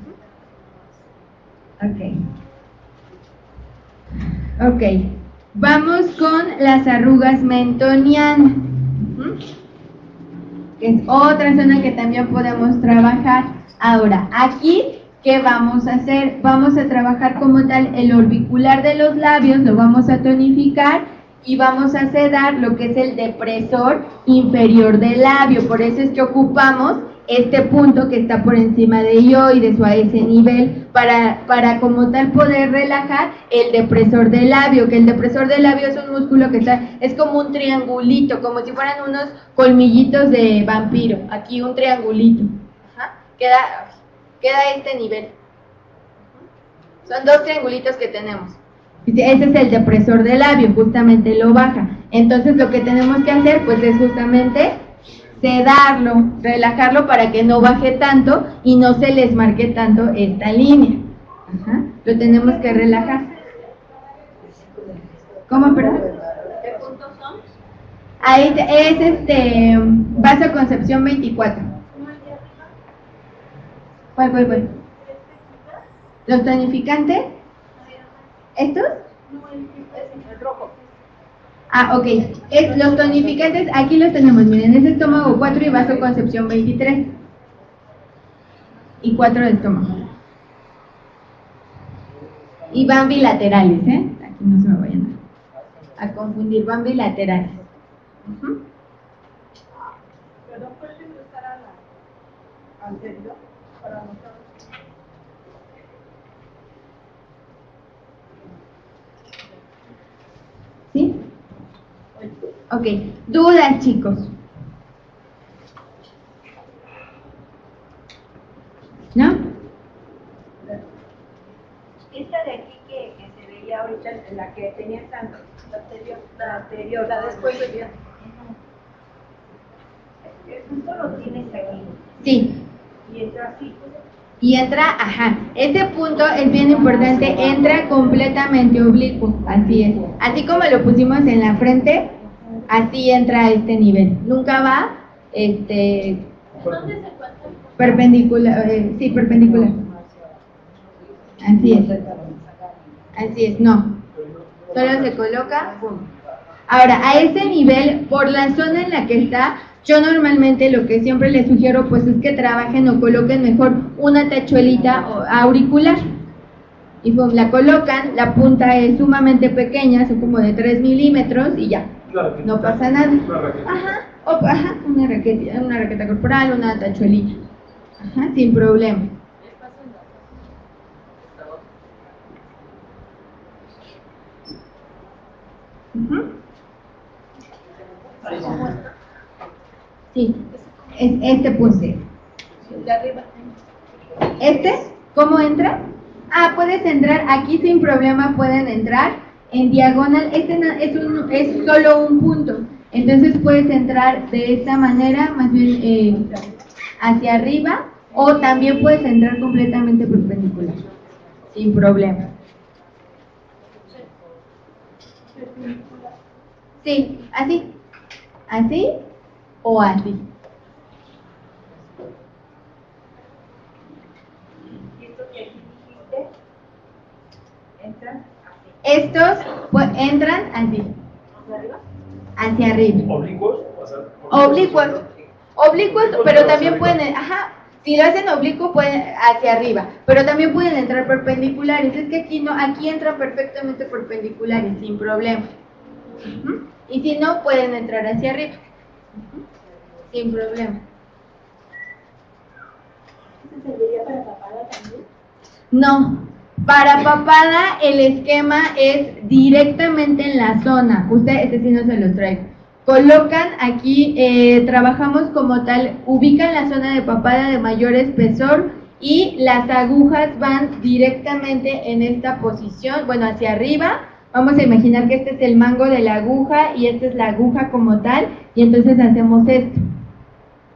Ok. Ok, vamos con las arrugas mentonianas, ¿Mm? que es otra zona que también podemos trabajar. Ahora, aquí, ¿qué vamos a hacer? Vamos a trabajar como tal el orbicular de los labios, lo vamos a tonificar y vamos a sedar lo que es el depresor inferior del labio. Por eso es que ocupamos este punto que está por encima de ioides o a ese nivel para, para como tal poder relajar el depresor del labio, que el depresor del labio es un músculo que está, es como un triangulito, como si fueran unos colmillitos de vampiro, aquí un triangulito. Ajá. Queda, queda a este nivel. Son dos triangulitos que tenemos. Ese es el depresor del labio, justamente lo baja. Entonces lo que tenemos que hacer pues es justamente sedarlo, relajarlo para que no baje tanto y no se les marque tanto esta línea. Ajá. Lo tenemos que relajar. ¿Cómo, perdón? ¿Qué puntos son? Ahí es este vasoconcepción veinticuatro. ¿Cuál, cuál, cuál? ¿Los tonificantes? ¿Estos? El rojo. Ah, ok. Es, los tonificantes, aquí los tenemos, miren, es estómago cuatro y vasoconcepción veintitrés. Y cuatro de estómago. Y van bilaterales, ¿eh? Aquí no se me vayan a, a confundir, van bilaterales. Uh-huh. Pero puedes usar a la anterior para mostrar. ¿Sí? Ok, dudas, chicos. ¿No? Esta de aquí que, que se veía ahorita, la que tenía tanto, la anterior, la anterior, la después veía. Esto lo tienes aquí. Sí. Y entra así. Y entra, ajá, este punto es bien importante, entra completamente oblicuo, así es. Así como lo pusimos en la frente, así entra a este nivel. Nunca va, este... ¿Dónde se encuentra? Perpendicular, eh, sí, perpendicular. Así es. Así es, no. Solo se coloca, pum. Ahora, a este nivel, por la zona en la que está, yo normalmente lo que siempre les sugiero pues es que trabajen o coloquen mejor una tachuelita auricular. Y pum, la colocan, la punta es sumamente pequeña, son como de tres milímetros y ya. No pasa nada. Ajá, o, ajá, una raqueta, una raqueta corporal, una tachuelita. Ajá, sin problema. Uh-huh. Sí, es este punto. De arriba. ¿Este? ¿Cómo entra? Ah, puedes entrar aquí sin problema, pueden entrar en diagonal. Este es, un, es solo un punto, entonces puedes entrar de esta manera, más bien eh, hacia arriba, o también puedes entrar completamente perpendicular, sin problema. Sí, así, así o así. Entran así. Estos pues, entran así. ¿Hacia arriba? Hacia arriba. ¿Oblicuos? Oblicuos. Oblicuos, pero también pueden, ajá, si lo hacen oblicuo pueden hacia arriba, pero también pueden entrar perpendiculares. Es que aquí no, aquí entran perfectamente perpendiculares, sin problema. Uh-huh. Y si no, pueden entrar hacia arriba. Uh-huh. Sin problema. ¿Eso serviría para papada también? No, para papada el esquema es directamente en la zona. Usted, este sí no se los traigo. Colocan aquí, eh, trabajamos como tal, ubican la zona de papada de mayor espesor y las agujas van directamente en esta posición, bueno, hacia arriba. Vamos a imaginar que este es el mango de la aguja y esta es la aguja como tal, y entonces hacemos esto.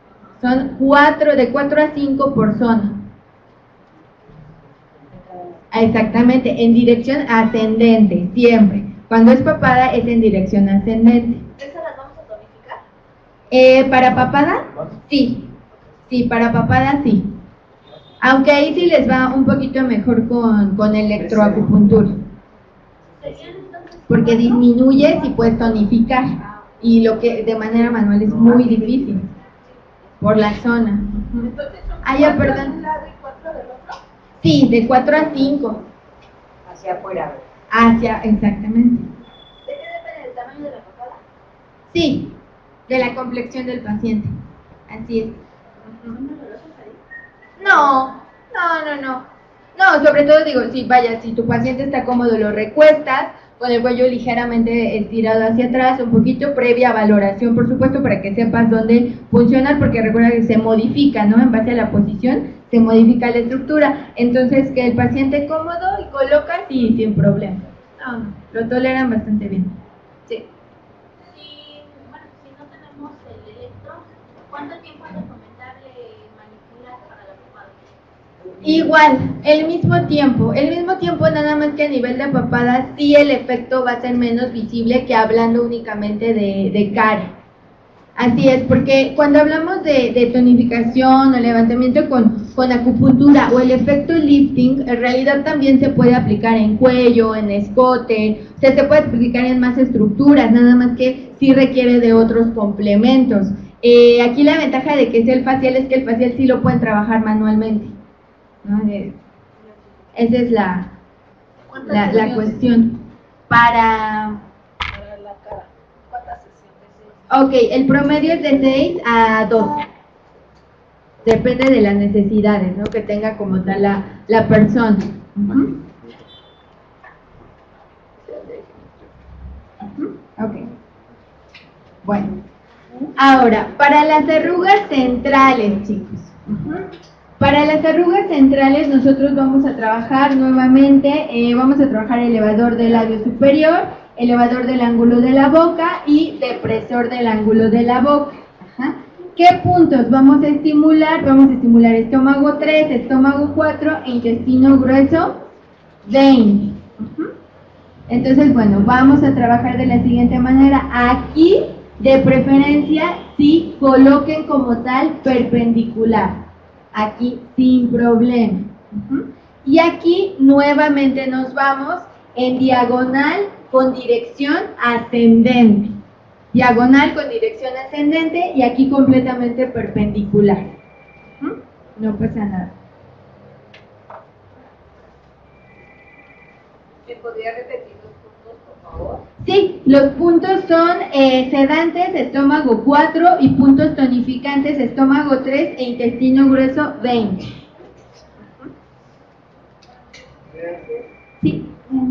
Son cuatro, de cuatro a cinco por zona. Exactamente, en dirección ascendente, siempre. Cuando es papada es en dirección ascendente. ¿Esas las vamos a tonificar? Eh, ¿Para papada? Sí. Sí, para papada sí. Aunque ahí sí les va un poquito mejor con, con electroacupuntura. ¿Serían entonces Porque cuatro? disminuye si puedes tonificar. Y lo que de manera manual es muy difícil. Por la zona. Ujú. Entonces son Ah, ya, cuatro perdón. de un lado y cuatro del otro. Sí, de cuatro a cinco. Hacia afuera. Hacia, exactamente. ¿De qué depende el tamaño de la papada? Sí, de la complexión del paciente. Así es. ¿Son dolorosos ahí? No, no, no, no. No, sobre todo digo, sí, vaya, si tu paciente está cómodo, lo recuestas, con el cuello ligeramente estirado hacia atrás, un poquito, previa valoración, por supuesto, para que sepas dónde funciona, porque recuerda que se modifica, ¿no? En base a la posición, se modifica la estructura. Entonces, que el paciente cómodo y coloca, sí, sin problema. No, no, lo toleran bastante bien. Sí. Si, bueno, si no tenemos el electro, ¿cuánto tiempo es recomendable manipular para la papada? Igual, el mismo tiempo, el mismo tiempo, nada más que a nivel de papada sí el efecto va a ser menos visible que hablando únicamente de, de cara. Así es, porque cuando hablamos de, de tonificación o levantamiento con, con acupuntura o el efecto lifting, en realidad también se puede aplicar en cuello, en escote, o sea, se puede aplicar en más estructuras, nada más que sí requiere de otros complementos. Eh, aquí la ventaja de que sea el facial es que el facial sí lo pueden trabajar manualmente, ¿no? Eh, esa es la, la, la cuestión. Para... Para la cara. ¿Cuántas sesiones? Ok, el promedio es de seis a doce. Depende de las necesidades, ¿no? Que tenga como tal la, la persona. Ujú. Ujú, ok. Bueno. Ahora, para las arrugas centrales, chicos. Ujú. Para las arrugas centrales nosotros vamos a trabajar nuevamente, eh, vamos a trabajar elevador del labio superior, elevador del ángulo de la boca y depresor del ángulo de la boca. Ajá. ¿Qué puntos vamos a estimular? Vamos a estimular estómago tres, estómago cuatro e intestino grueso veinte. Ujú. Entonces, bueno, vamos a trabajar de la siguiente manera. Aquí, de preferencia, sí coloquen como tal perpendicular. Aquí sin problema. Uh-huh. Y aquí nuevamente nos vamos en diagonal con dirección ascendente. Diagonal con dirección ascendente y aquí completamente perpendicular. Uh-huh. No pasa nada. ¿Me podría repetir los puntos, por favor? Sí, los puntos son eh, sedantes, estómago cuatro y puntos tonificantes, estómago tres e intestino grueso veinte. Sí.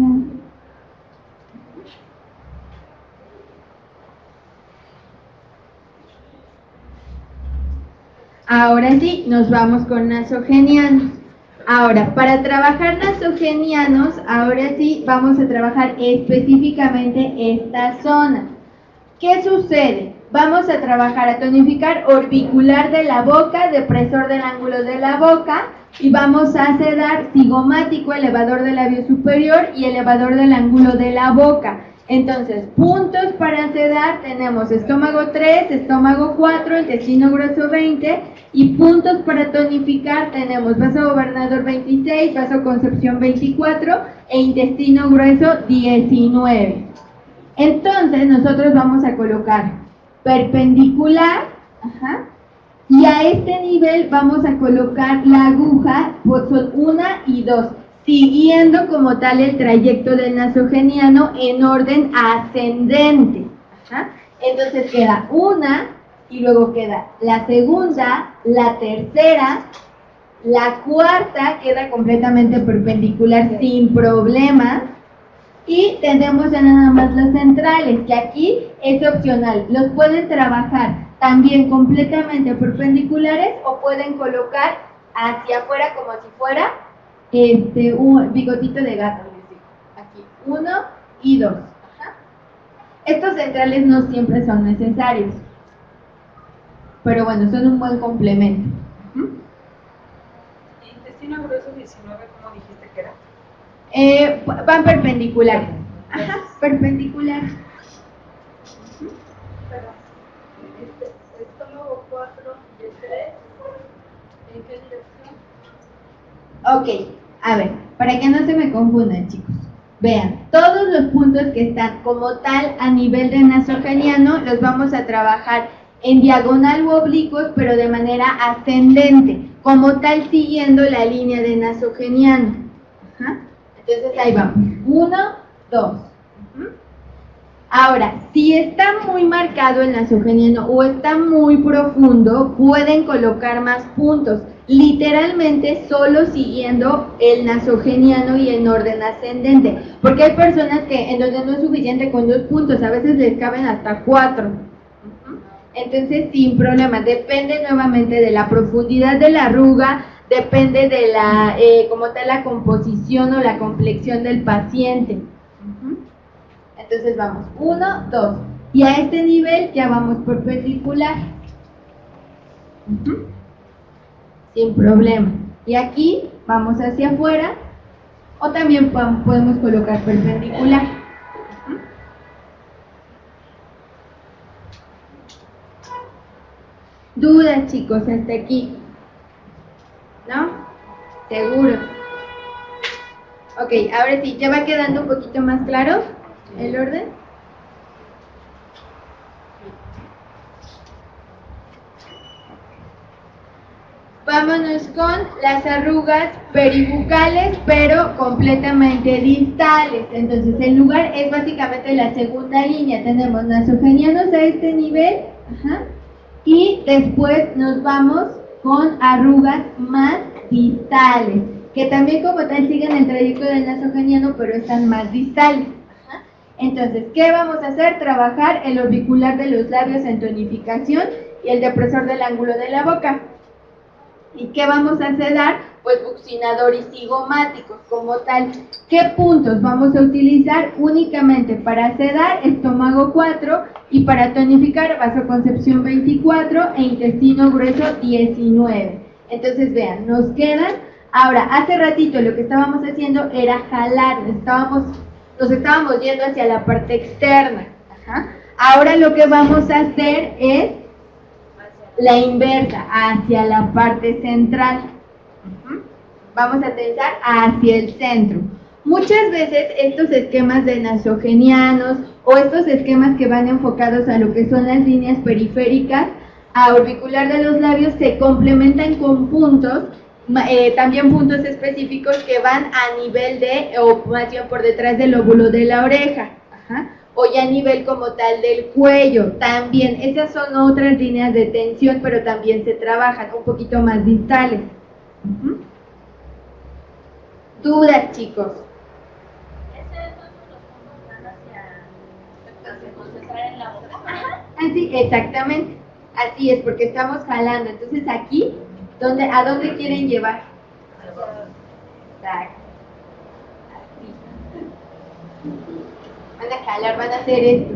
Ahora sí, nos vamos con nasogenianos. Ahora, para trabajar nasogenianos, ahora sí vamos a trabajar específicamente esta zona. ¿Qué sucede? Vamos a trabajar a tonificar orbicular de la boca, depresor del ángulo de la boca y vamos a sedar cigomático, elevador del labio superior y elevador del ángulo de la boca. Entonces, puntos para sedar tenemos estómago tres, estómago cuatro, intestino grueso veinte y puntos para tonificar tenemos vaso gobernador veintiséis, vaso concepción veinticuatro e intestino grueso diecinueve. Entonces, nosotros vamos a colocar perpendicular, ajá, y a este nivel vamos a colocar la aguja, pues son una y dos, siguiendo como tal el trayecto del nasogeniano en orden ascendente. Ajá. Entonces queda una y luego queda la segunda, la tercera, la cuarta queda completamente perpendicular sin problemas. Y tenemos ya nada más los centrales, que aquí es opcional. Los pueden trabajar también completamente perpendiculares o pueden colocar hacia afuera como si fuera este un bigotito de gato, les digo. Aquí, uno y dos. Ajá. Estos centrales no siempre son necesarios, pero bueno, son un buen complemento. Uh-huh. Intestino grueso diecinueve, ¿cómo dijiste que era? Eh, van perpendiculares. Ajá, perpendiculares. Estómago cuatro de tres. ¿En qué dirección? Ok, a ver, para que no se me confundan, chicos. Vean, todos los puntos que están como tal a nivel de nasogeniano los vamos a trabajar en diagonal u oblicuos, pero de manera ascendente, como tal siguiendo la línea de nasogeniano. Ajá. Entonces ahí vamos. Uno, dos. Uh-huh. Ahora, si está muy marcado el nasogeniano o está muy profundo, pueden colocar más puntos, literalmente solo siguiendo el nasogeniano y en orden ascendente, porque hay personas que en donde no es suficiente con dos puntos, a veces les caben hasta cuatro. Entonces, sin problema, depende nuevamente de la profundidad de la arruga, depende de la, eh, como tal, la composición o la complexión del paciente. Entonces vamos, uno, dos, y a este nivel ya vamos perpendicular, uh-huh. Sin problema, y aquí vamos hacia afuera, o también podemos colocar perpendicular. Uh-huh. Dudas, chicos, hasta aquí, ¿no? ¿Seguro? Ok, ahora sí, ya va quedando un poquito más claro el orden. Vámonos con las arrugas peribucales, pero completamente distales. Entonces el lugar es básicamente la segunda línea. Tenemos nasogenianos a este nivel, ajá, y después nos vamos con arrugas más distales, que también como tal siguen el trayecto del nasogeniano, pero están más distales. Entonces, ¿qué vamos a hacer? Trabajar el orbicular de los labios en tonificación y el depresor del ángulo de la boca. ¿Y qué vamos a sedar? Pues buccinador y cigomáticos como tal. ¿Qué puntos vamos a utilizar? Únicamente para sedar, estómago cuatro, y para tonificar, vasoconcepción veinticuatro e intestino grueso diecinueve. Entonces, vean, nos quedan. Ahora, hace ratito lo que estábamos haciendo era jalar, estábamos... Nos estábamos yendo hacia la parte externa. Ajá. Ahora lo que vamos a hacer es la inversa, hacia la parte central. Uh-huh. Vamos a tensar hacia el centro. Muchas veces estos esquemas de nasogenianos o estos esquemas que van enfocados a lo que son las líneas periféricas a orbicular de los labios se complementan con puntos. Eh, también puntos específicos que van a nivel de, o más bien por detrás del lóbulo de la oreja, ajá, o ya a nivel como tal del cuello, también, esas son otras líneas de tensión, pero también se trabajan un poquito más distales. Uh-huh. Dudas, chicos. ¿Ese es los puntos que van hacia, hacia concentrar en la boca? Ajá, así, exactamente, así es, porque estamos jalando, entonces aquí, ¿Dónde, ¿a dónde quieren llevar? Exacto. Así. Van a jalar, van a hacer esto.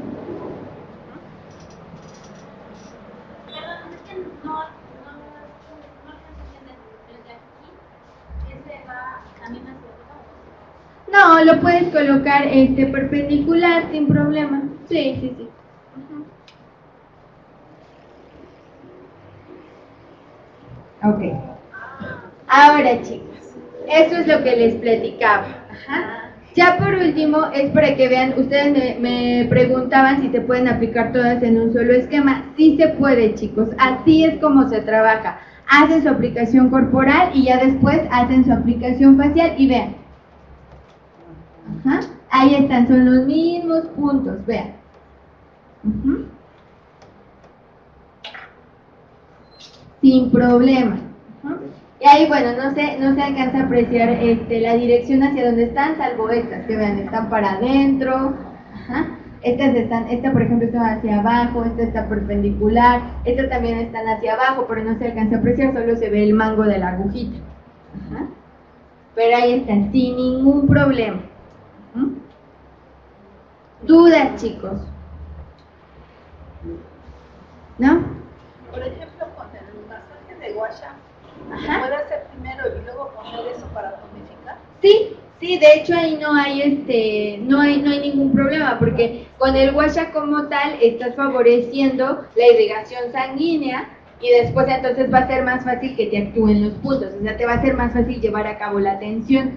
Perdón, es que no, no, no, no desde aquí, ese va también hacia abajo. No, lo puedes colocar este perpendicular sin problema. Sí, sí, sí. Uh-huh. Ok, ahora chicos, eso es lo que les platicaba. Ajá. Ya por último, es para que vean, ustedes me, me preguntaban si se pueden aplicar todas en un solo esquema. Sí se puede, chicos, así es como se trabaja. Hacen su aplicación corporal y ya después hacen su aplicación facial y vean. Ajá. Ahí están, son los mismos puntos, vean. Uh-huh. Sin problema. Uh-huh. Y ahí, bueno, no se, no se alcanza a apreciar este, la dirección hacia donde están, salvo estas, que vean, están para adentro. Ajá. Estas están, esta por ejemplo está hacia abajo, esta está perpendicular, estas también están hacia abajo, pero no se alcanza a apreciar, solo se ve el mango de la agujita. Ajá. Pero ahí están, sin ningún problema. Uh-huh. ¿Dudas, chicos? ¿No? Por ejemplo, con el masaje de guasha, Ajá. ¿puede hacer primero y luego poner eso para tonificar? Sí, Sí, de hecho ahí no hay este, no hay, no hay ningún problema, porque con el washa como tal estás favoreciendo la irrigación sanguínea y después entonces va a ser más fácil que te actúen los puntos, o sea, te va a ser más fácil llevar a cabo la tensión.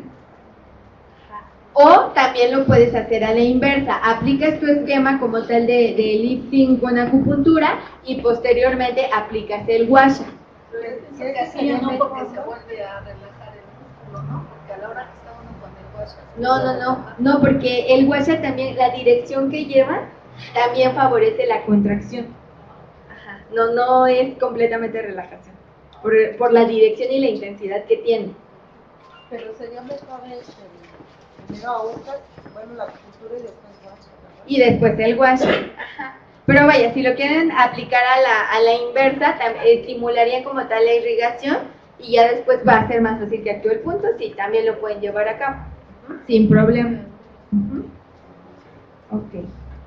O también lo puedes hacer a la inversa, aplicas tu esquema como tal de, de lifting con acupuntura y posteriormente aplicas el washa. Sí, sí, no, porque se vuelve a relajar el músculo, ¿no? Porque a la hora que está uno con el washa. No, no, no, no, porque el washa también, la dirección que lleva, también favorece la contracción. Ajá. No, no es completamente relajación, por, por la dirección y la intensidad que tiene. Pero sería mejor este, primero agujas, bueno, la acupuntura y después washa, ¿verdad? Y después el washa. Ajá. Pero vaya, si lo quieren aplicar a la, a la inversa, tam- estimularía como tal la irrigación y ya después va a ser más fácil que actúe el punto, sí, también lo pueden llevar a cabo, sin problema. Uh-huh. Ok.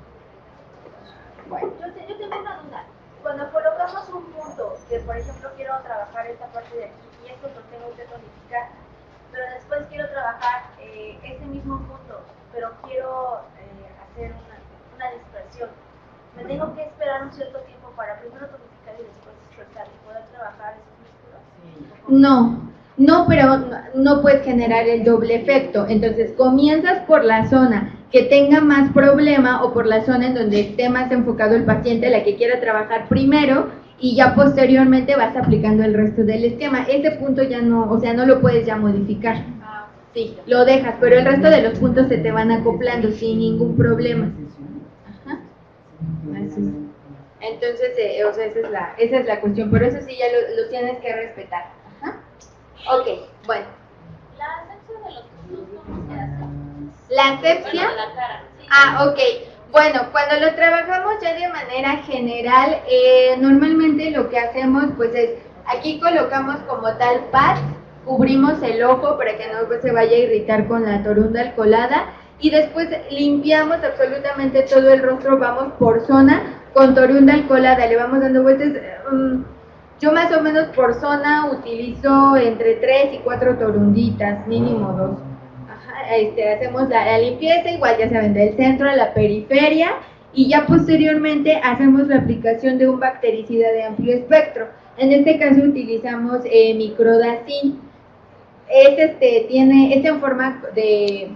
Bueno. Yo, te- yo tengo una duda. Cuando colocamos un punto, que por ejemplo quiero trabajar esta parte de aquí y esto lo tengo que tonificar, pero después quiero trabajar eh, ese mismo punto, pero quiero eh, hacer una, una dispersión. ¿Me tengo que esperar un cierto tiempo para primero tonificar y después dispersar y poder trabajar esos músculos? No, no, pero no, no puedes generar el doble efecto. Entonces comienzas por la zona que tenga más problema o por la zona en donde esté más enfocado el paciente, la que quiera trabajar primero, y ya posteriormente vas aplicando el resto del esquema. Ese punto ya no, o sea, no lo puedes ya modificar. Sí, lo dejas, pero el resto de los puntos se te van acoplando sin ningún problema. Ajá. Así es. Entonces, eh, o sea, esa es la, esa es la cuestión, pero eso sí ya lo, lo tienes que respetar. Ajá. Ok, bueno. La asepsia de los puntos, ¿cómo se hace? La asepsia. Bueno, de la cara. Sí. Ah, ok. Bueno, cuando lo trabajamos ya de manera general, eh, normalmente lo que hacemos pues es, aquí colocamos como tal pads, cubrimos el ojo para que no se vaya a irritar con la torunda alcoholada y después limpiamos absolutamente todo el rostro, vamos por zona con torunda alcoholada, le vamos dando vueltas. Um, yo más o menos por zona utilizo entre tres y cuatro torunditas, mínimo dos. Ajá, este, hacemos la, la limpieza, igual ya saben, del centro a la periferia y ya posteriormente hacemos la aplicación de un bactericida de amplio espectro. En este caso utilizamos eh, microdacin. Es este, tiene, es en forma de,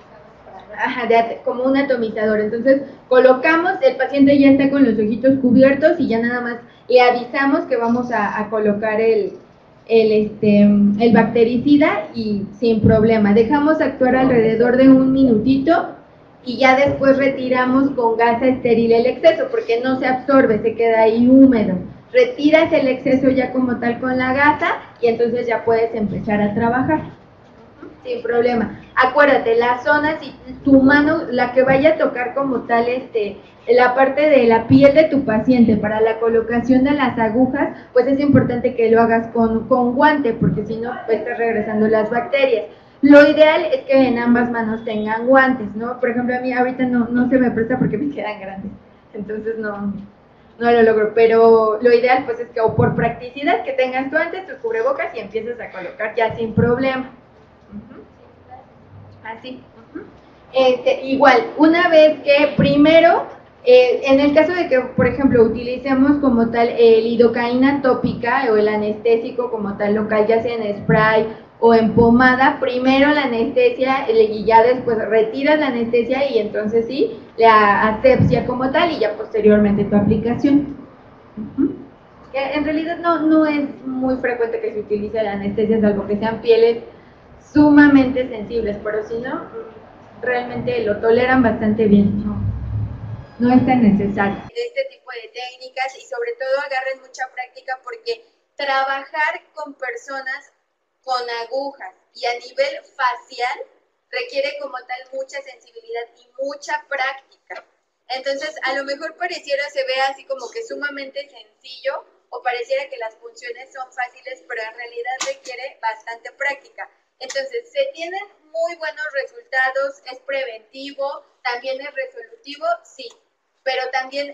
ajá, de, como un atomizador. Entonces colocamos, el paciente ya está con los ojitos cubiertos y ya nada más le avisamos que vamos a, a colocar el, el, este, el bactericida y sin problema. Dejamos actuar alrededor de un minutito y ya después retiramos con gasa estéril el exceso porque no se absorbe, se queda ahí húmedo. Retiras el exceso ya como tal con la gasa y entonces ya puedes empezar a trabajar sin problema. Acuérdate, la zona, si tu mano, la que vaya a tocar como tal este, la parte de la piel de tu paciente para la colocación de las agujas, pues es importante que lo hagas con, con guante, porque si no, pues estás regresando las bacterias. Lo ideal es que en ambas manos tengan guantes, ¿no? Por ejemplo, a mí ahorita no, no se me presta porque me quedan grandes, entonces no, no lo logro, pero lo ideal pues es que o por practicidad que tengas tú antes tus cubrebocas y empieces a colocar ya sin problema. Uh-huh. Así. Uh-huh. Este, igual, una vez que primero, eh, en el caso de que, por ejemplo, utilicemos como tal el lidocaína tópica o el anestésico como tal local, ya sea en spray o en pomada, primero la anestesia y ya después retiras la anestesia y entonces sí, la asepsia como tal y ya posteriormente tu aplicación. Uh-huh. En realidad no, no es muy frecuente que se utilice la anestesia, salvo que sean pieles sumamente sensibles, pero si no, realmente lo toleran bastante bien, no, no es tan necesario. De este tipo de técnicas y sobre todo agarren mucha práctica porque trabajar con personas con agujas y a nivel facial requiere como tal mucha sensibilidad y mucha práctica. Entonces, a lo mejor pareciera, se ve así como que sumamente sencillo o pareciera que las funciones son fáciles, pero en realidad requiere bastante práctica. Entonces, se tienen muy buenos resultados, es preventivo, también es resolutivo, sí, pero también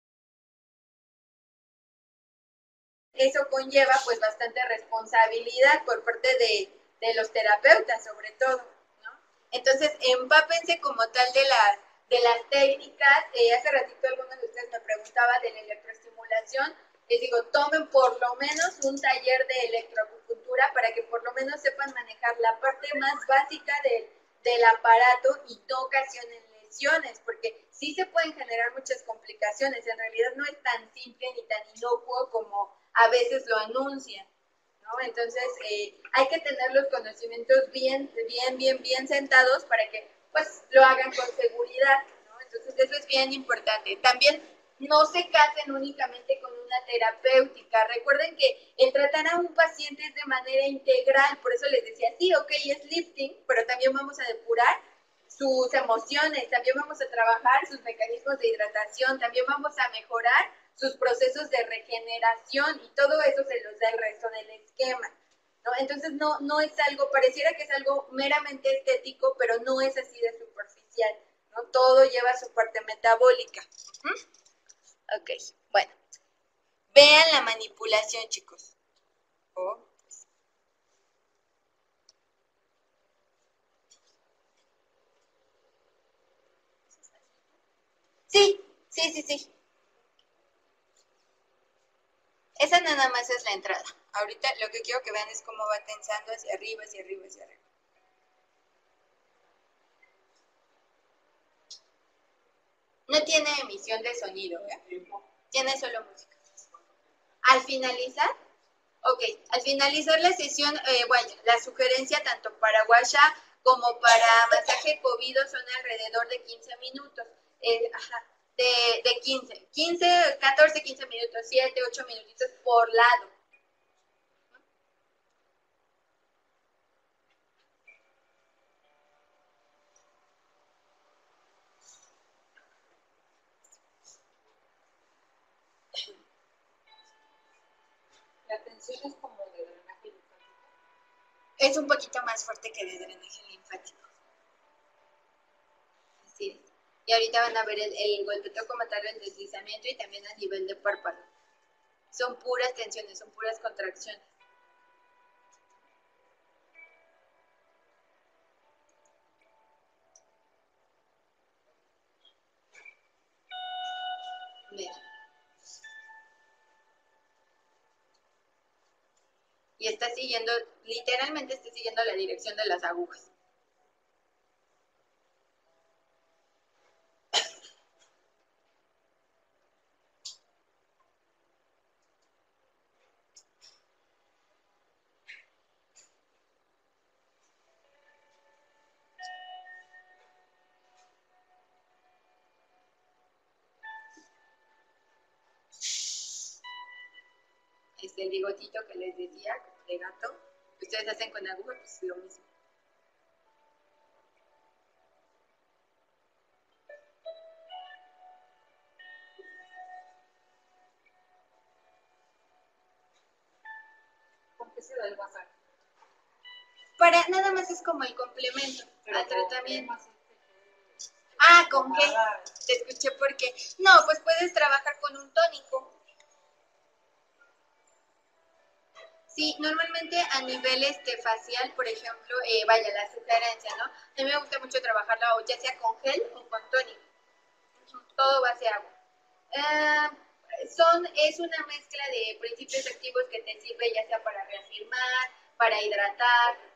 eso conlleva pues bastante responsabilidad por parte de, de los terapeutas sobre todo, ¿no? Entonces, empápense como tal de las, de las técnicas. Eh, hace ratito algunos de ustedes me preguntaban de la electroestimulación. Les digo, tomen por lo menos un taller de electroacupuntura para que por lo menos sepan manejar la parte más básica del, del aparato y no ocasionen lesiones, porque sí se pueden generar muchas complicaciones. En realidad no es tan simple ni tan inocuo como a veces lo anuncian, ¿no? Entonces, eh, hay que tener los conocimientos bien, bien, bien, bien sentados para que, pues, lo hagan con seguridad, ¿no? Entonces, eso es bien importante. También, no se casen únicamente con una terapéutica. Recuerden que el tratar a un paciente es de manera integral, por eso les decía, sí, ok, es lifting, pero también vamos a depurar sus emociones, también vamos a trabajar sus mecanismos de hidratación, también vamos a mejorar sus procesos de regeneración y todo eso se los da el resto del esquema, ¿no? Entonces no, no es algo, pareciera que es algo meramente estético, pero no es así de superficial, ¿no? Todo lleva su parte metabólica. ¿Mm? Ok, bueno. Vean la manipulación, chicos. Oh, pues. Sí, sí, sí, sí. Esa nada más es la entrada. Ahorita lo que quiero que vean es cómo va tensando hacia arriba, hacia arriba, hacia arriba. No tiene emisión de sonido, ¿eh? Tiene solo música. Al finalizar, ok, al finalizar la sesión, eh, bueno, la sugerencia tanto para guasha como para masaje covido son alrededor de quince minutos. Eh, ajá, de, de quince, quince, catorce, quince minutos, siete, ocho minutitos por lado. La tensión es como de drenaje linfático. Es un poquito más fuerte que de drenaje linfático. Así es. Y ahorita van a ver el, el golpeteo como tal, el deslizamiento y también a nivel de párpado. Son puras tensiones, son puras contracciones. Bien. Y está siguiendo, literalmente está siguiendo la dirección de las agujas. Este, el bigotito que les decía, de gato, ustedes hacen con aguja, pues lo mismo. ¿Con qué se da el masaje? Para, nada más es como el complemento Pero al tratamiento. más este, Ah, ¿con qué? pomada. Te escuché por qué. No, pues puedes trabajar con un tónico. Sí, normalmente a nivel este, facial, por ejemplo, eh, vaya, la sugerencia, ¿no? A mí me gusta mucho trabajarla o ya sea con gel o con tónico. Todo base agua. Eh, son, es una mezcla de principios activos que te sirve ya sea para reafirmar, para hidratar,